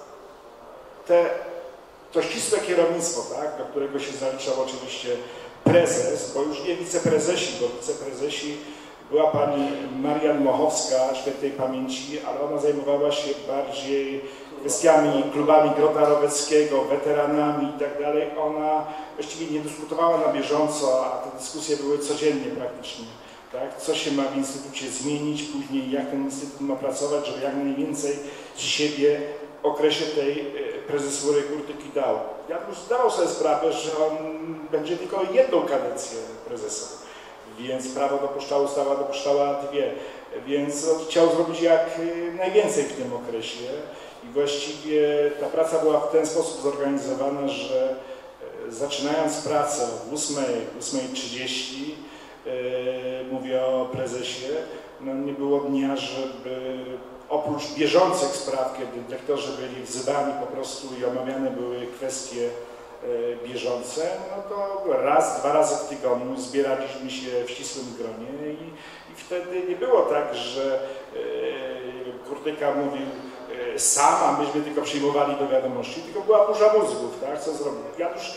to ścisłe kierownictwo, tak, do którego się zaliczał oczywiście prezes, bo już nie wiceprezesi, bo wiceprezesi była pani Marian Mochowska, świętej pamięci, ale ona zajmowała się bardziej kwestiami, klubami Grota Roweckiego, weteranami i tak dalej. Ona właściwie nie dyskutowała na bieżąco, a te dyskusje były codziennie praktycznie. Tak? Co się ma w instytucie zmienić, później jak ten instytut ma pracować, żeby jak najwięcej z siebie w okresie tej prezesury Kurtyki dał. Ja już zdawał sobie sprawę, że on będzie tylko 1 kadencję prezesem, więc prawo dopuszczało, ustawa dopuszczała 2, więc on chciał zrobić jak najwięcej w tym okresie. I właściwie ta praca była w ten sposób zorganizowana, że zaczynając pracę o 8:30, mówię o prezesie, nie było dnia, żeby oprócz bieżących spraw, kiedy dyrektorzy byli wzywani po prostu i omawiane były kwestie bieżące, to raz, 2 razy w tygodniu zbieraliśmy się w ścisłym gronie i wtedy nie było tak, że Kurtyka mówił sam, a myśmy tylko przyjmowali do wiadomości, tylko była burza mózgów, tak, co zrobił. Janusz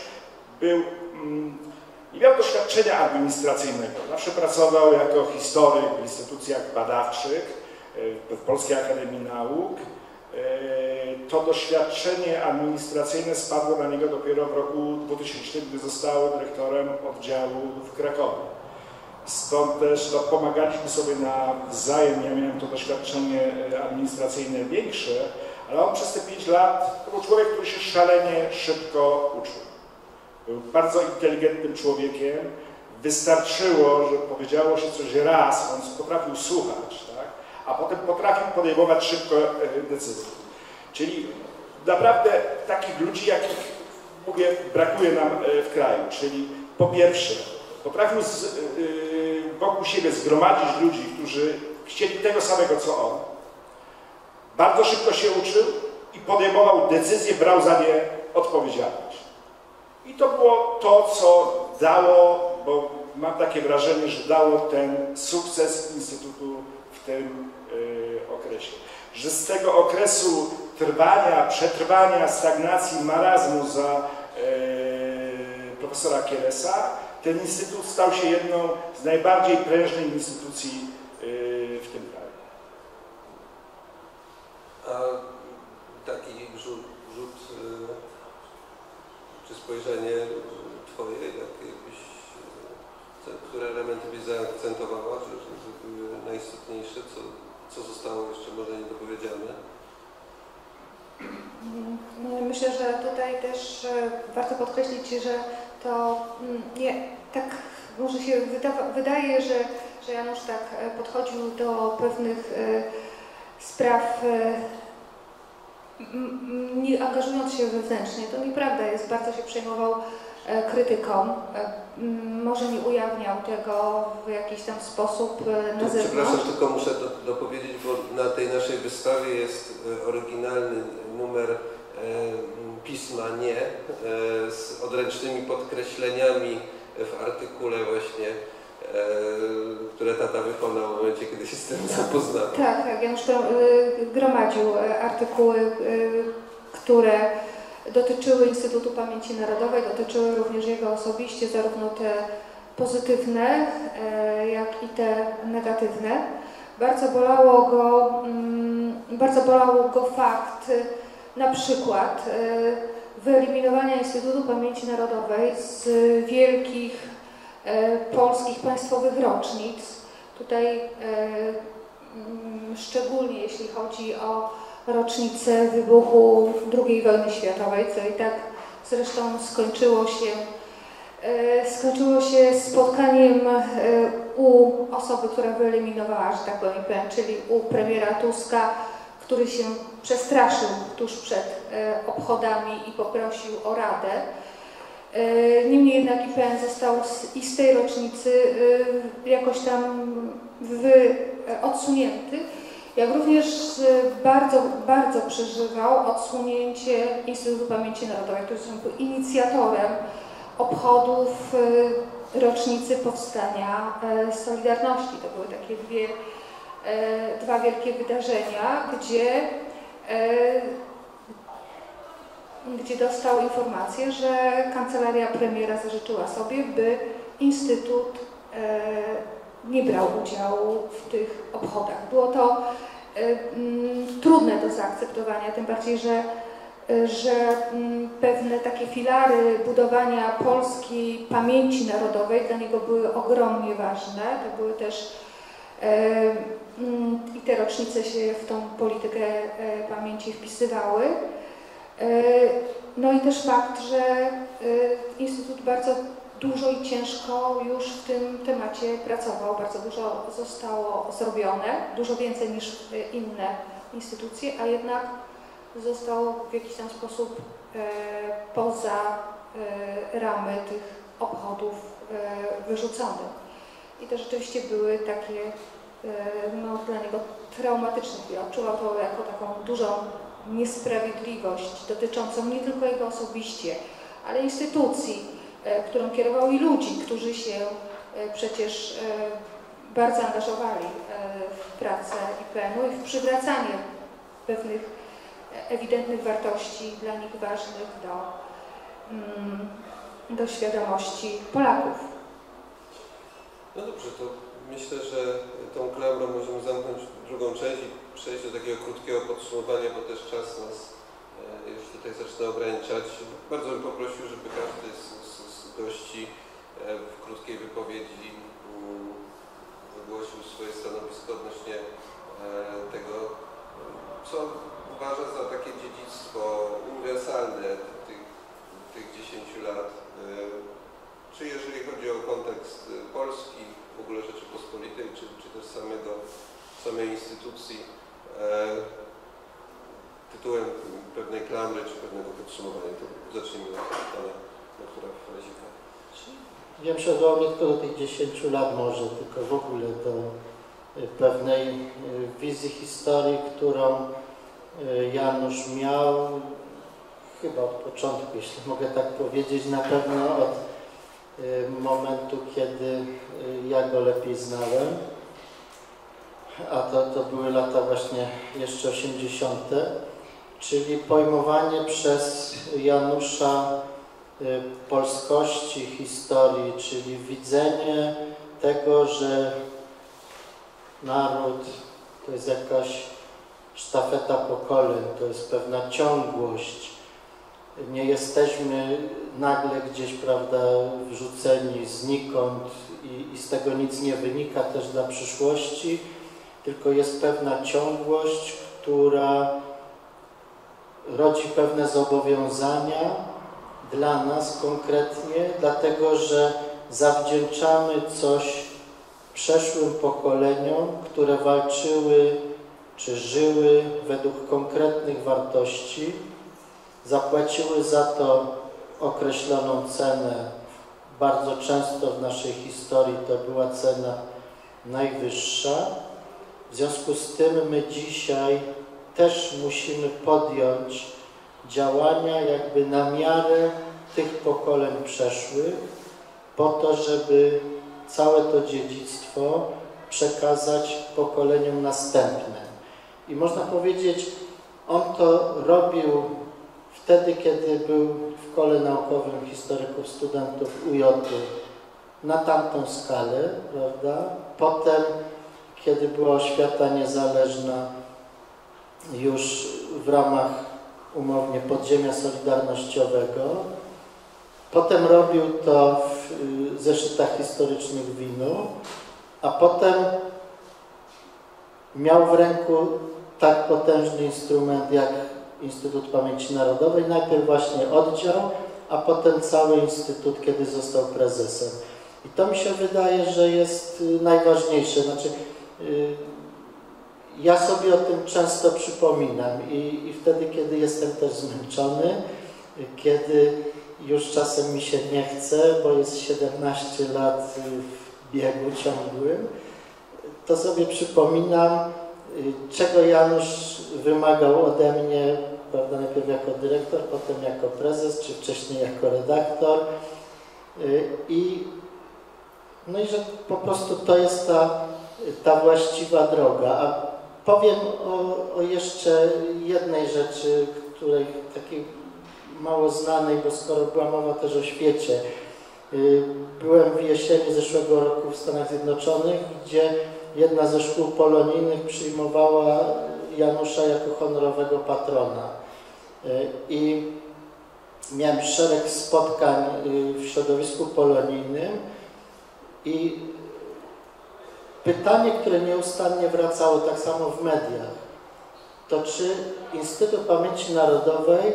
nie miał doświadczenia administracyjnego, zawsze pracował jako historyk w instytucjach badawczych, w Polskiej Akademii Nauk. To doświadczenie administracyjne spadło na niego dopiero w roku 2000, gdy został dyrektorem oddziału w Krakowie. Stąd też pomagaliśmy sobie nawzajem. Ja miałem to doświadczenie administracyjne większe, ale on przez te 5 lat to był człowiek, który się szalenie szybko uczył. Był bardzo inteligentnym człowiekiem. Wystarczyło, że powiedziało się coś raz, on potrafił słuchać, tak? A potem potrafił podejmować szybko decyzje. Czyli naprawdę takich ludzi, jakich, mówię, brakuje nam w kraju. Czyli po pierwsze, potrafił wokół siebie zgromadzić ludzi, którzy chcieli tego samego co on. Bardzo szybko się uczył i podejmował decyzje, brał za nie odpowiedzialność. I to było to, co dało, bo mam takie wrażenie, że dało ten sukces Instytutu w tym okresie. Że z tego okresu trwania, przetrwania, stagnacji, marazmu za profesora Kieresa, ten instytut stał się jedną z najbardziej prężnych instytucji w tym kraju. A taki rzut czy spojrzenie Twoje, które elementy byś zaakcentowała, że były najistotniejsze, co zostało jeszcze może niedopowiedziane? Myślę, że tutaj też warto podkreślić, że to nie tak może się wydaje, że Janusz tak podchodził do pewnych spraw nie angażując się wewnętrznie. To nieprawda jest, bardzo się przejmował krytyką, może nie ujawniał tego w jakiś tam sposób na zewnątrz. Przepraszam, tylko muszę dopowiedzieć, bo na tej naszej wystawie jest oryginalny numer pisma Nie z odręcznymi podkreśleniami w artykule właśnie, które tata wykonał w momencie, kiedy się z tym zapoznał. Tak, Janusz gromadził artykuły, które dotyczyły Instytutu Pamięci Narodowej, dotyczyły również jego osobiście, zarówno te pozytywne, jak i te negatywne. Bardzo bolało go fakt na przykład wyeliminowania Instytutu Pamięci Narodowej z wielkich polskich państwowych rocznic. Tutaj szczególnie jeśli chodzi o rocznicę wybuchu II wojny światowej, co i tak zresztą skończyło się spotkaniem u osoby, która wyeliminowała, że tak powiem, czyli u premiera Tuska, który się przestraszył tuż przed obchodami i poprosił o radę. Niemniej jednak IPN został i z tej rocznicy jakoś tam odsunięty, jak również bardzo przeżywał odsunięcie Instytutu Pamięci Narodowej, który był inicjatorem obchodów rocznicy powstania Solidarności. To były takie dwa wielkie wydarzenia, gdzie dostał informację, że kancelaria premiera zażyczyła sobie, by Instytut nie brał udziału w tych obchodach. Było to trudne do zaakceptowania, tym bardziej, że pewne takie filary budowania polskiej pamięci narodowej dla niego były ogromnie ważne. To były też i te rocznice się w tą politykę pamięci wpisywały. No i też fakt, że Instytut bardzo dużo i ciężko już w tym temacie pracował, bardzo dużo zostało zrobione, dużo więcej niż inne instytucje, a jednak został w jakiś tam sposób poza ramy tych obchodów wyrzucony. I to rzeczywiście były takie dla niego traumatyczne chwile. Odczuwał to jako taką dużą niesprawiedliwość dotyczącą nie tylko jego osobiście, ale instytucji, którą kierował i ludzi, którzy się przecież bardzo angażowali w pracę IPN-u i w przywracanie pewnych ewidentnych wartości dla nich ważnych do świadomości Polaków. No dobrze, to myślę, że tą klamrą możemy zamknąć drugą część i przejść do takiego krótkiego podsumowania, bo też czas nas już tutaj zaczyna ograniczać. Bardzo bym poprosił, żeby każdy z gości w krótkiej wypowiedzi wygłosił swoje stanowisko odnośnie tego, co uważa za takie dziedzictwo uniwersalne tych 10 lat. Czy jeżeli chodzi o kontekst Polski, w ogóle Rzeczypospolitej, czy też samej instytucji, tytułem pewnej klamry, czy pewnego podsumowania. To zacznijmy od pana doktora Frazika. Ja bym się odwołał nie tylko do tych 10 lat może, tylko w ogóle do pewnej wizji historii, którą Janusz miał chyba od początku, jeśli mogę tak powiedzieć, na pewno od momentu, kiedy ja go lepiej znałem, a to były lata właśnie jeszcze 80., czyli pojmowanie przez Janusza polskości historii, czyli widzenie tego, że naród to jest jakaś sztafeta pokoleń, to jest pewna ciągłość. Nie jesteśmy nagle gdzieś, prawda, wrzuceni znikąd i z tego nic nie wynika też dla przyszłości, tylko jest pewna ciągłość, która rodzi pewne zobowiązania dla nas konkretnie, dlatego że zawdzięczamy coś przeszłym pokoleniom, które walczyły czy żyły według konkretnych wartości, zapłaciły za to określoną cenę. Bardzo często w naszej historii to była cena najwyższa. W związku z tym my dzisiaj też musimy podjąć działania jakby na miarę tych pokoleń przeszłych, po to, żeby całe to dziedzictwo przekazać pokoleniom następnym. I można powiedzieć, on to robił wtedy, kiedy był w kole naukowym historyków, studentów UJ-u na tamtą skalę, prawda? Potem, kiedy była oświata niezależna, już w ramach umownie podziemia solidarnościowego. Potem robił to w zeszytach historycznych w Winu, a potem miał w ręku tak potężny instrument jak Instytut Pamięci Narodowej, najpierw właśnie oddział, a potem cały Instytut, kiedy został prezesem. I to mi się wydaje, że jest najważniejsze. Znaczy, ja sobie o tym często przypominam i wtedy, kiedy jestem też zmęczony, kiedy już czasem mi się nie chce, bo jest 17 lat w biegu ciągłym, to sobie przypominam, czego Janusz wymagał ode mnie, prawda, najpierw jako dyrektor, potem jako prezes, czy wcześniej jako redaktor. No i że po prostu to jest ta właściwa droga. A powiem o jeszcze jednej rzeczy, której takiej mało znanej, bo skoro była mowa też o świecie. Byłem w jesieni zeszłego roku w Stanach Zjednoczonych, gdzie jedna ze szkół polonijnych przyjmowała Janusza jako honorowego patrona. I miałem szereg spotkań w środowisku polonijnym i pytanie, które nieustannie wracało tak samo w mediach, to czy Instytut Pamięci Narodowej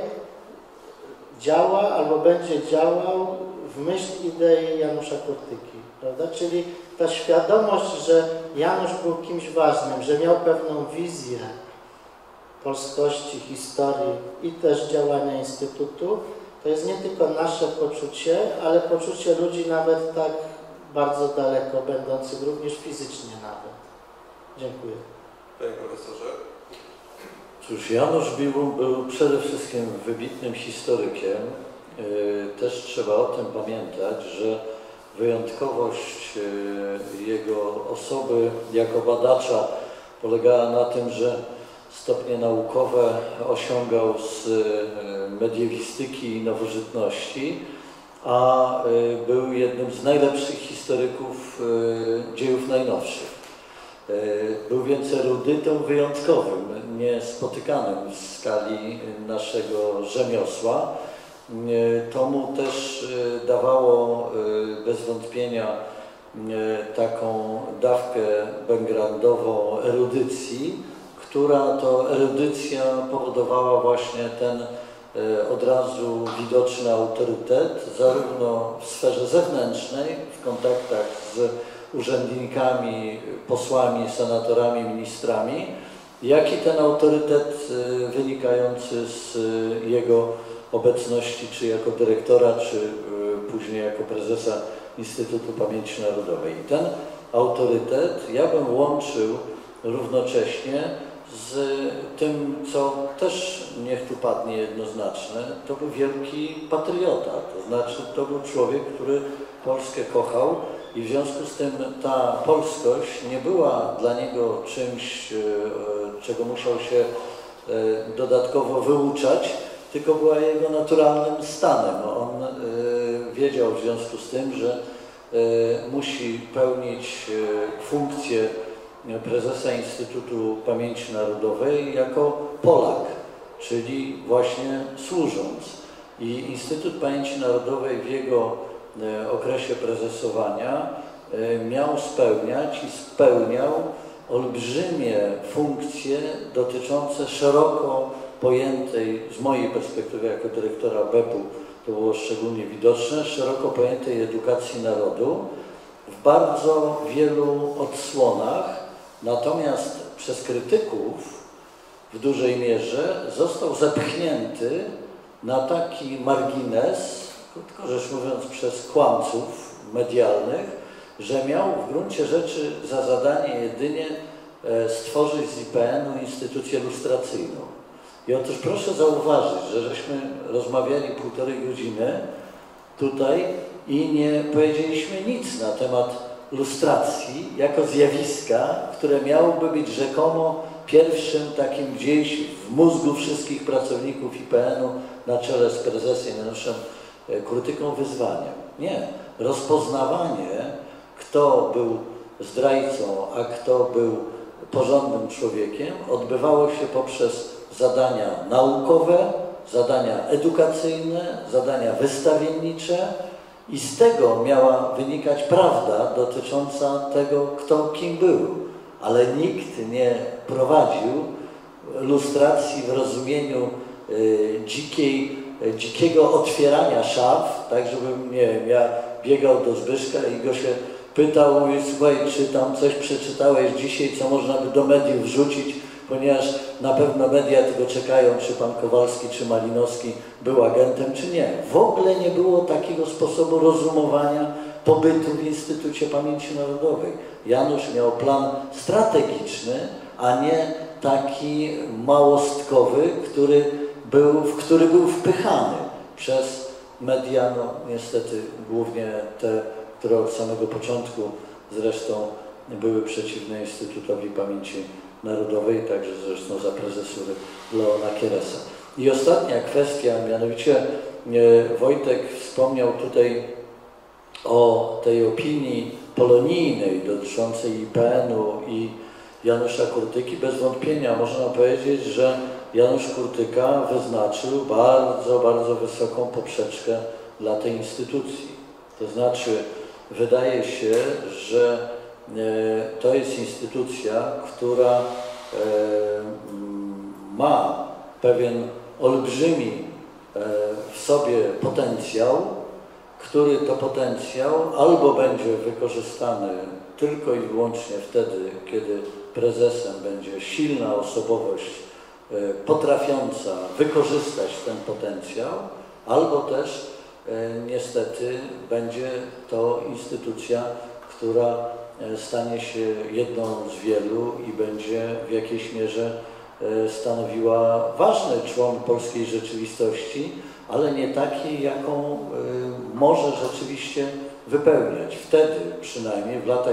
działa albo będzie działał w myśl idei Janusza Kurtyki, prawda? Czyli ta świadomość, że Janusz był kimś ważnym, że miał pewną wizję polskości, historii i też działania Instytutu, to jest nie tylko nasze poczucie, ale poczucie ludzi nawet tak bardzo daleko będących, również fizycznie nawet. Dziękuję. Panie profesorze. Cóż, Janusz Biłun był przede wszystkim wybitnym historykiem. Też trzeba o tym pamiętać, że wyjątkowość jego osoby jako badacza polegała na tym, że stopnie naukowe osiągał z mediewistyki i nowożytności, a był jednym z najlepszych historyków dziejów najnowszych. Był więc erudytem wyjątkowym, niespotykanym w skali naszego rzemiosła. To mu też dawało bez wątpienia taką dawkę backgroundową erudycji, która to erudycja powodowała właśnie ten od razu widoczny autorytet, zarówno w sferze zewnętrznej, w kontaktach z urzędnikami, posłami, senatorami, ministrami, jak i ten autorytet wynikający z jego obecności czy jako dyrektora, czy później jako prezesa Instytutu Pamięci Narodowej. I ten autorytet ja bym łączył równocześnie z tym, co też niech tu padnie jednoznaczne, to był wielki patriota, to znaczy to był człowiek, który Polskę kochał i w związku z tym ta polskość nie była dla niego czymś, czego musiał się dodatkowo wyuczać, tylko była jego naturalnym stanem. On wiedział w związku z tym, że musi pełnić funkcję prezesa Instytutu Pamięci Narodowej jako Polak, czyli właśnie służąc. I Instytut Pamięci Narodowej w jego okresie prezesowania miał spełniać i spełniał olbrzymie funkcje dotyczące szeroko pojętej, z mojej perspektywy jako dyrektora BEP-u to było szczególnie widoczne, szeroko pojętej edukacji narodu w bardzo wielu odsłonach, natomiast przez krytyków w dużej mierze został zepchnięty na taki margines, krótko rzecz mówiąc przez kłamców medialnych, że miał w gruncie rzeczy za zadanie jedynie stworzyć z IPN-u instytucję lustracyjną. I otóż proszę zauważyć, że żeśmy rozmawiali 1,5 godziny tutaj i nie powiedzieliśmy nic na temat lustracji jako zjawiska, które miałoby być rzekomo pierwszym takim gdzieś w mózgu wszystkich pracowników IPN-u na czele z prezesem Januszem Kurtyką wyzwaniem. Nie. Rozpoznawanie, kto był zdrajcą, a kto był porządnym człowiekiem, odbywało się poprzez zadania naukowe, zadania edukacyjne, zadania wystawiennicze i z tego miała wynikać prawda dotycząca tego, kto kim był. Ale nikt nie prowadził lustracji w rozumieniu dzikiego otwierania szaf, tak żebym, nie wiem, ja biegał do Zbyszka i go się pytał, mówi, słuchaj, czy tam coś przeczytałeś dzisiaj, co można by do mediów wrzucić, ponieważ na pewno media tego czekają, czy pan Kowalski, czy Malinowski był agentem, czy nie. W ogóle nie było takiego sposobu rozumowania pobytu w Instytucie Pamięci Narodowej. Janusz miał plan strategiczny, a nie taki małostkowy, w który był wpychany przez media, no niestety głównie te, które od samego początku zresztą były przeciwne Instytutowi Pamięci Narodowej, także zresztą za prezesury Leona Kieresa. I ostatnia kwestia, mianowicie Wojtek wspomniał tutaj o tej opinii polonijnej dotyczącej IPN-u i Janusza Kurtyki. Bez wątpienia można powiedzieć, że Janusz Kurtyka wyznaczył bardzo, bardzo wysoką poprzeczkę dla tej instytucji. To znaczy, wydaje się, że to jest instytucja, która ma pewien olbrzymi w sobie potencjał, który to potencjał albo będzie wykorzystany tylko i wyłącznie wtedy, kiedy prezesem będzie silna osobowość potrafiąca wykorzystać ten potencjał, albo też niestety będzie to instytucja, która stanie się jedną z wielu i będzie w jakiejś mierze stanowiła ważny człon polskiej rzeczywistości, ale nie takiej, jaką może rzeczywiście wypełniać. Wtedy przynajmniej w latach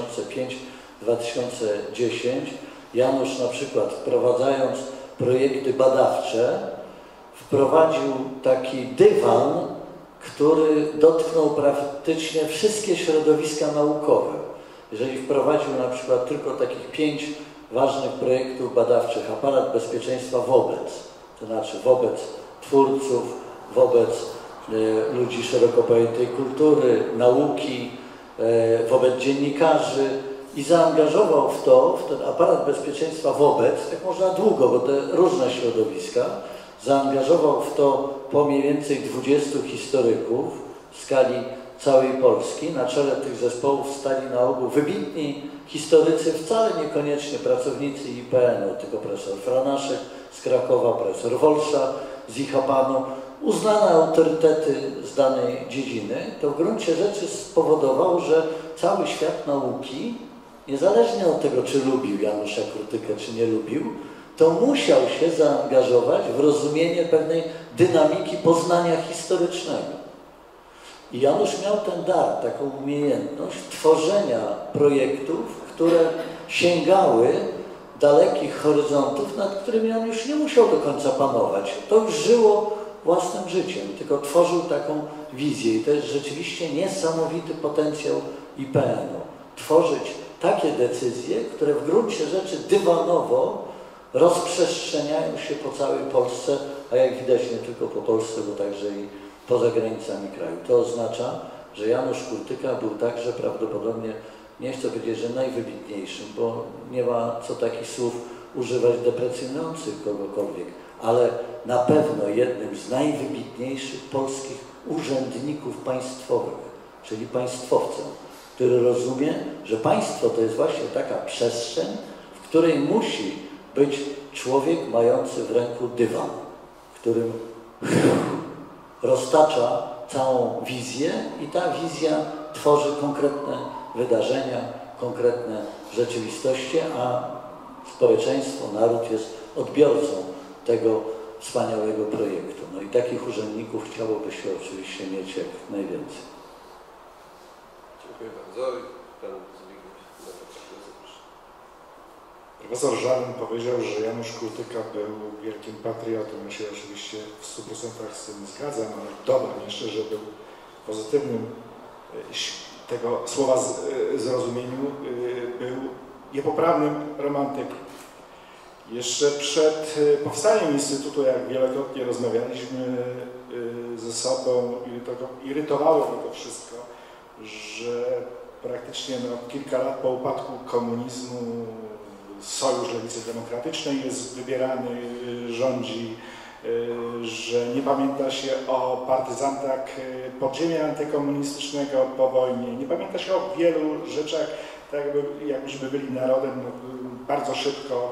2005-2010 Janusz na przykład wprowadzając projekty badawcze wprowadził taki dywan, który dotknął praktycznie wszystkie środowiska naukowe. Jeżeli wprowadził na przykład tylko takich 5 ważnych projektów badawczych, aparat bezpieczeństwa wobec, to znaczy wobec twórców, wobec ludzi szeroko pojętej kultury, nauki, wobec dziennikarzy i zaangażował w ten aparat bezpieczeństwa wobec, tak można długo, bo te różne środowiska, zaangażował w to po mniej więcej 20 historyków w skali całej Polski. Na czele tych zespołów stali na ogół wybitni historycy, wcale niekoniecznie pracownicy IPN-u, tylko profesor Franaszek z Krakowa, profesor Wolsza z IHAPAN-u, uznane autorytety z danej dziedziny. To w gruncie rzeczy spowodowało, że cały świat nauki, niezależnie od tego, czy lubił Janusza Kurtykę, czy nie lubił, to musiał się zaangażować w rozumienie pewnej dynamiki poznania historycznego. I Janusz miał ten dar, taką umiejętność tworzenia projektów, które sięgały dalekich horyzontów, nad którymi on już nie musiał do końca panować. To już żyło własnym życiem, tylko tworzył taką wizję i to jest rzeczywiście niesamowity potencjał IPN-u. Tworzyć takie decyzje, które w gruncie rzeczy dywanowo rozprzestrzeniają się po całej Polsce, a jak widać nie tylko po Polsce, bo także i poza granicami kraju. To oznacza, że Janusz Kurtyka był także prawdopodobnie, nie chcę powiedzieć, że najwybitniejszym, bo nie ma co takich słów używać deprecjonujących kogokolwiek, ale na pewno jednym z najwybitniejszych polskich urzędników państwowych, czyli państwowcem, który rozumie, że państwo to jest właśnie taka przestrzeń, w której musi być człowiek mający w ręku dywan, którym roztacza całą wizję i ta wizja tworzy konkretne wydarzenia, konkretne rzeczywistości, a społeczeństwo, naród jest odbiorcą tego wspaniałego projektu. No i takich urzędników chciałoby się oczywiście mieć jak najwięcej. Dziękuję bardzo. Pan Zbigniew. Profesor Żalin powiedział, że Janusz Kurtyka był wielkim patriotą. Ja się oczywiście w 100% z tym zgadzam, ale dodam jeszcze, że był pozytywnym tego słowa zrozumieniu, był niepoprawnym romantykiem. Jeszcze przed powstaniem Instytutu, jak wielokrotnie rozmawialiśmy ze sobą, irytowało mnie to wszystko, że praktycznie kilka lat po upadku komunizmu Sojusz Lewicy Demokratycznej jest wybierany, rządzi, że nie pamięta się o partyzantach podziemia antykomunistycznego po wojnie, nie pamięta się o wielu rzeczach, tak jakbyśmy byli narodem, bardzo szybko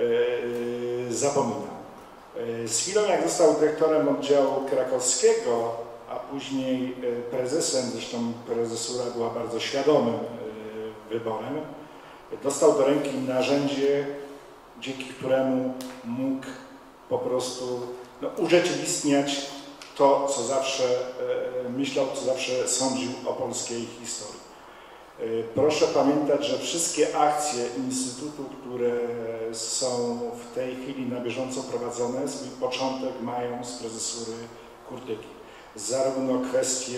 zapomina. Z chwilą, jak został dyrektorem oddziału krakowskiego, a później prezesem, zresztą prezesura była bardzo świadomym wyborem, dostał do ręki narzędzie, dzięki któremu mógł po prostu urzeczywistniać to, co zawsze myślał, co zawsze sądził o polskiej historii. Proszę pamiętać, że wszystkie akcje Instytutu, które są w tej chwili na bieżąco prowadzone, swój początek mają z prezesury Kurtyki. Zarówno kwestie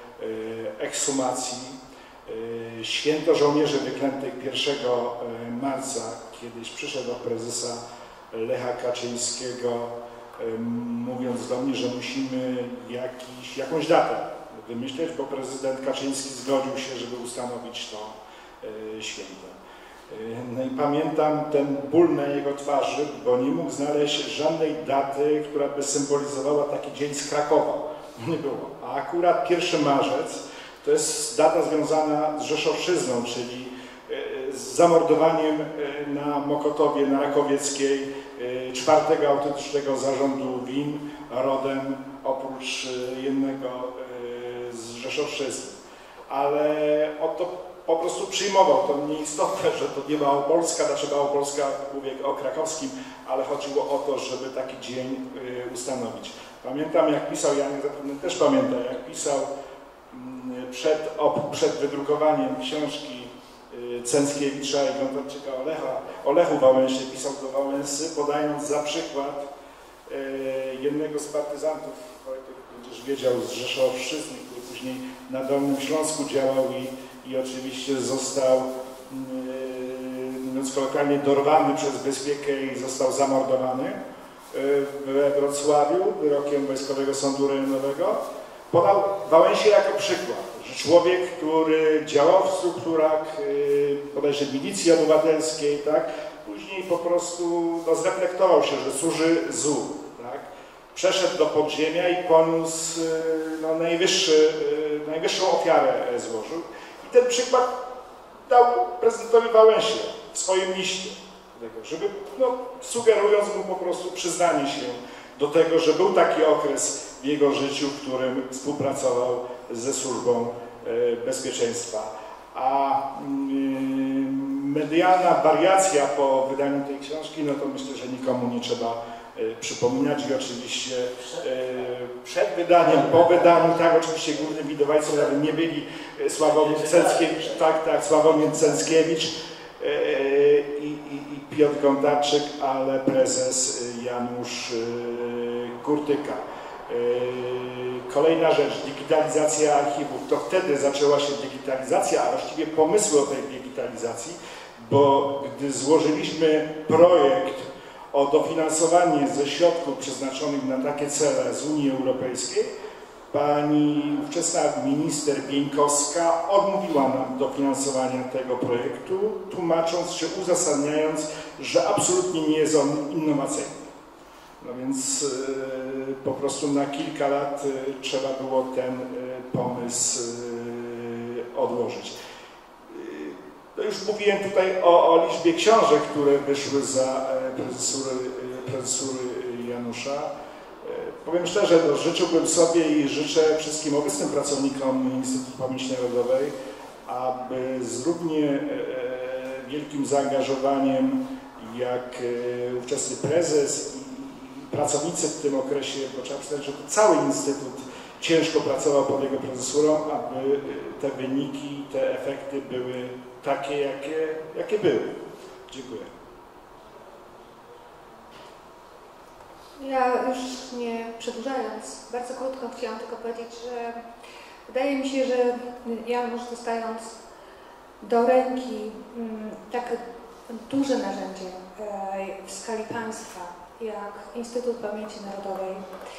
ekshumacji, Święto Żołnierzy Wyklętych 1 marca, kiedyś przyszedł do prezesa Lecha Kaczyńskiego, mówiąc do mnie, że musimy jakąś datę wymyśleć, bo prezydent Kaczyński zgodził się, żeby ustanowić to święto. No i pamiętam ten ból na jego twarzy, bo nie mógł znaleźć żadnej daty, która by symbolizowała taki dzień z Krakowa. Nie było. A akurat 1 marzec to jest data związana z rzeszowszczyzną, czyli z zamordowaniem na Mokotowie, na Rakowieckiej 4. autentycznego zarządu WIN, rodem oprócz jednego z rzeszowszczyzny. Ale on to po prostu przyjmował, to nieistotne, że to nie Małopolska, znaczy Małopolska, mówię o krakowskim, ale chodziło o to, żeby taki dzień ustanowić. Pamiętam, jak pisał, Janek zapewne też pamięta, jak pisał przed wydrukowaniem książki Cęckiewicza i Gondarczyka o Lechu Wałęsie, pisał do Wałęsy, podając za przykład jednego z partyzantów, Wojtek będziesz wiedział, z Rzeszowszczyzny, który później na Dolnym Śląsku działał i oczywiście został, mówiąc kolokwialnie, dorwany przez bezpiekę i został zamordowany we Wrocławiu wyrokiem Wojskowego Sądu Rejonowego. Podał Wałęsie jako przykład, że człowiek, który działał w strukturach bodajże milicji obywatelskiej, tak, później po prostu zreflektował się, że służy złu, tak, przeszedł do podziemia i poniósł najwyższą ofiarę złożył. I ten przykład dał prezydentowi Wałęsie w swoim liście, żeby sugerując mu po prostu przyznanie się do tego, że był taki okres w jego życiu, w którym współpracował ze Służbą Bezpieczeństwa. A medialna wariacja po wydaniu tej książki, no to myślę, że nikomu nie trzeba przypominać i oczywiście przed wydaniem, po wydaniu, tak, oczywiście głównym widowajcą nie byli Sławomir Cęckiewicz, Sławomir Cęckiewicz i Piotr Gondarczyk, ale prezes Janusz Kurtyka. Kolejna rzecz, digitalizacja archiwów. To wtedy zaczęła się digitalizacja, a właściwie pomysły o tej digitalizacji, bo gdy złożyliśmy projekt o dofinansowanie ze środków przeznaczonych na takie cele z Unii Europejskiej, pani ówczesna minister Bieńkowska odmówiła nam dofinansowania tego projektu, tłumacząc czy uzasadniając, że absolutnie nie jest on innowacyjny. No więc po prostu na kilka lat trzeba było ten pomysł odłożyć. No już mówiłem tutaj o liczbie książek, które wyszły za prezesury Janusza. Powiem szczerze, no, życzyłbym sobie i życzę wszystkim obecnym pracownikom Instytutu Pamięci Narodowej, aby z równie wielkim zaangażowaniem jak ówczesny prezes i pracownicy w tym okresie, bo trzeba przyznać, że to cały Instytut ciężko pracował pod jego prezesurą, aby te wyniki, te efekty były takie, jakie były. Dziękuję. Ja już nie przedłużając, bardzo krótko chciałam tylko powiedzieć, że wydaje mi się, że Janusz, dostając do ręki takie duże narzędzie w skali państwa, jak Instytut Pamięci Narodowej,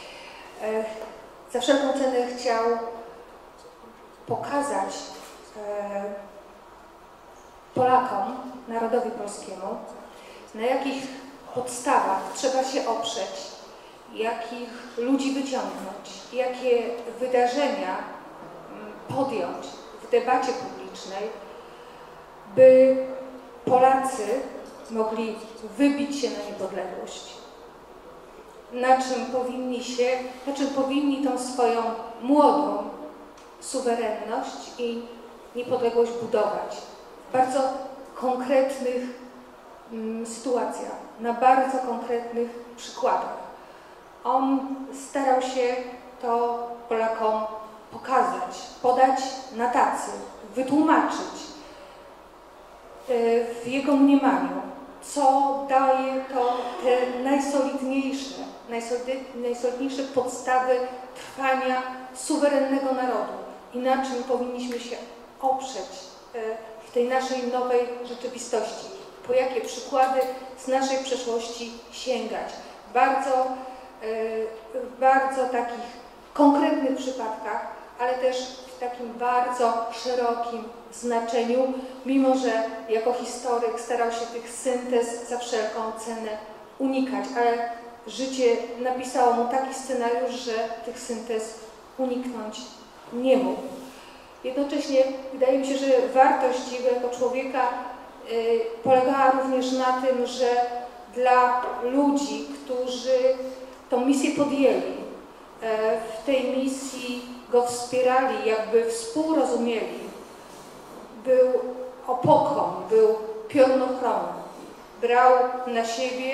za wszelką cenę chciał pokazać Polakom, narodowi polskiemu, na jakich podstawach trzeba się oprzeć, jakich ludzi wyciągnąć, jakie wydarzenia podjąć w debacie publicznej, by Polacy mogli wybić się na niepodległość. Na czym powinni tą swoją młodą suwerenność i niepodległość budować. W bardzo konkretnych sytuacjach, na bardzo konkretnych przykładach. On starał się to Polakom pokazać, podać na tacy, wytłumaczyć w jego mniemaniu, co daje to te najsolidniejsze podstawy trwania suwerennego narodu i na czym powinniśmy się oprzeć w tej naszej nowej rzeczywistości. Po jakie przykłady z naszej przeszłości sięgać. W bardzo takich konkretnych przypadkach, ale też w takim bardzo szerokim znaczeniu, mimo że jako historyk starał się tych syntez za wszelką cenę unikać, ale życie napisało mu taki scenariusz, że tych syntez uniknąć nie mógł. Jednocześnie wydaje mi się, że wartość jego jako człowieka polegała również na tym, że dla ludzi, którzy tą misję podjęli, w tej misji go wspierali, jakby współrozumieli, był opoką, był piorunochronem. Brał na siebie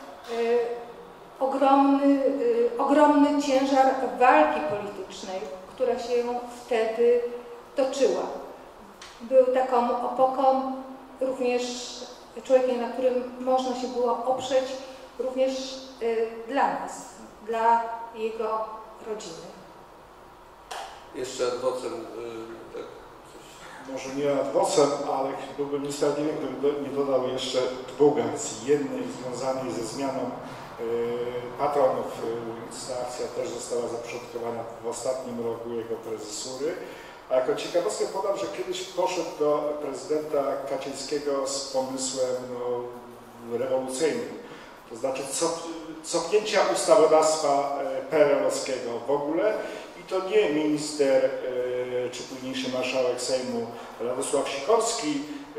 ogromny ciężar walki politycznej, która się wtedy toczyła. Był taką opoką, również człowiekiem, na którym można się było oprzeć, również dla nas, dla jego rodziny. Jeszcze ad vocem, tak, coś. Może nie ad vocem, ale byłbym niesprawiedliwy, gdybym nie dodał jeszcze dwóch akcji. Jednej związanej ze zmianą patronów, więc ta akcja też została zapoczątkowana w ostatnim roku jego prezesury. A jako ciekawostkę podam, że kiedyś poszedł do prezydenta Kaczyńskiego z pomysłem rewolucyjnym, to znaczy cofnięcia ustawodawstwa PRL-owskiego w ogóle i to nie minister czy późniejszy marszałek Sejmu Radosław Sikorski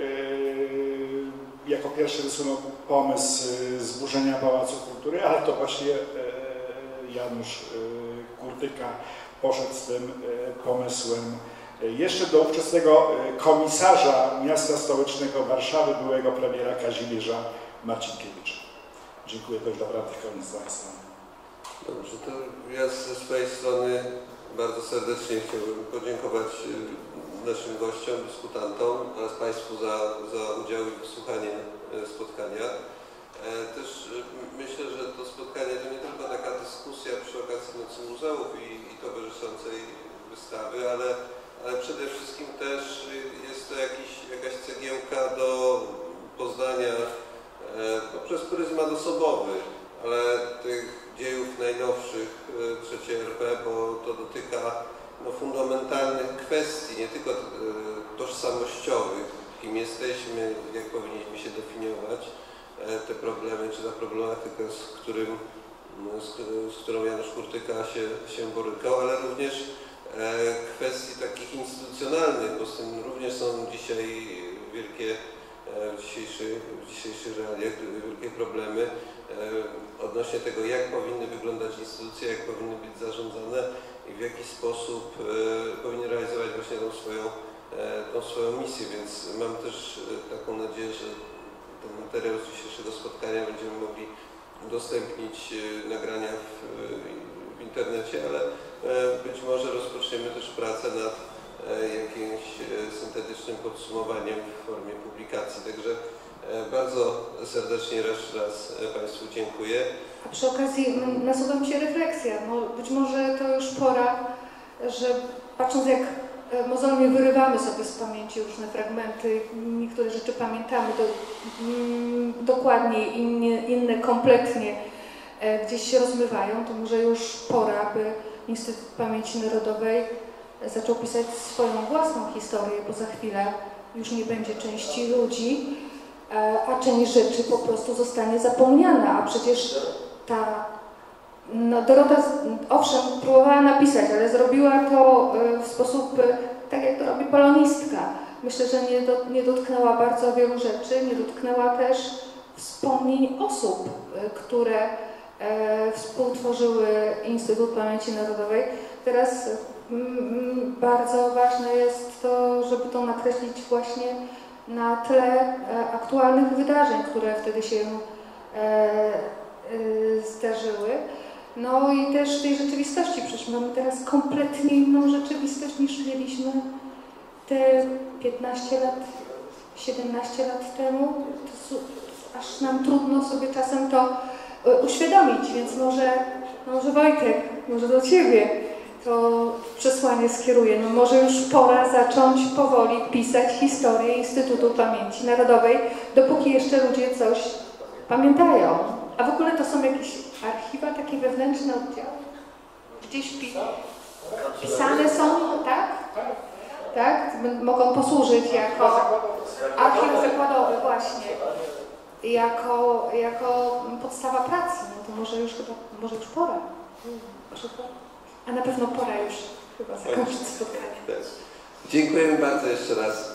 jako pierwszy wysunął pomysł zburzenia Pałacu Kultury, ale to właśnie Janusz Kurtyka poszedł z tym pomysłem jeszcze do ówczesnego komisarza miasta stołecznego Warszawy, byłego premiera Kazimierza Marcinkiewicza. Dziękuję, to już naprawdę koniec z mojej strony. Dobrze, to ja ze swojej strony bardzo serdecznie chciałbym podziękować naszym gościom, dyskutantom oraz Państwu za udział i wysłuchanie spotkania. Też myślę, że to spotkanie to nie tylko taka dyskusja przy okazji Nocy Muzeum, muzeów i towarzyszącej wystawy, ale przede wszystkim też jest to jakaś cegiełka do poznania poprzez pryzmat osobowy, ale tych dziejów najnowszych III RP, bo to dotyka fundamentalnych kwestii, nie tylko tożsamościowych, kim jesteśmy, jak powinniśmy się definiować, te problemy, czy ta problematyka, z którą Janusz Kurtyka się borykał, ale również kwestii takich instytucjonalnych, bo z tym również są dzisiaj wielkie, w dzisiejszych realiach wielkie problemy odnośnie tego, jak powinny wyglądać instytucje, jak powinny być zarządzane i w jaki sposób powinny realizować właśnie tą swoją misję, więc mam też taką nadzieję, że ten materiał z dzisiejszego spotkania będziemy mogli udostępnić nagrania w internecie, ale być może rozpoczniemy też pracę nad jakimś syntetycznym podsumowaniem w formie publikacji. Także bardzo serdecznie jeszcze raz Państwu dziękuję. A przy okazji nasuwa mi się refleksja. Być może to już pora, że patrząc jak mozolnie wyrywamy sobie z pamięci różne fragmenty, niektóre rzeczy pamiętamy dokładnie, inne kompletnie gdzieś się rozmywają, to może już pora, by Instytut Pamięci Narodowej zaczął pisać swoją własną historię, bo za chwilę już nie będzie części ludzi, a część rzeczy po prostu zostanie zapomniana, a przecież Dorota owszem próbowała napisać, ale zrobiła to w sposób, tak jak to robi polonistka. Myślę, że nie dotknęła bardzo wielu rzeczy, nie dotknęła też wspomnień osób, które współtworzyły Instytut Pamięci Narodowej. Teraz bardzo ważne jest to, żeby to nakreślić właśnie na tle aktualnych wydarzeń, które wtedy się zdarzyły. No i też tej rzeczywistości, przecież mamy teraz kompletnie inną rzeczywistość niż mieliśmy te 15 lat, 17 lat temu. Aż nam trudno sobie czasem to uświadomić, więc może Wojtek, może do Ciebie to przesłanie skieruję. No może już pora zacząć powoli pisać historię Instytutu Pamięci Narodowej, dopóki jeszcze ludzie coś pamiętają. A w ogóle to są jakieś archiwa, takie wewnętrzne oddziały? Gdzieś pisane są, tak? Tak? Mogą posłużyć jako archiw zakładowy właśnie. Jako podstawa pracy. No to może już pora. A na pewno pora już chyba zakończyć spotkanie. Dziękujemy bardzo jeszcze raz.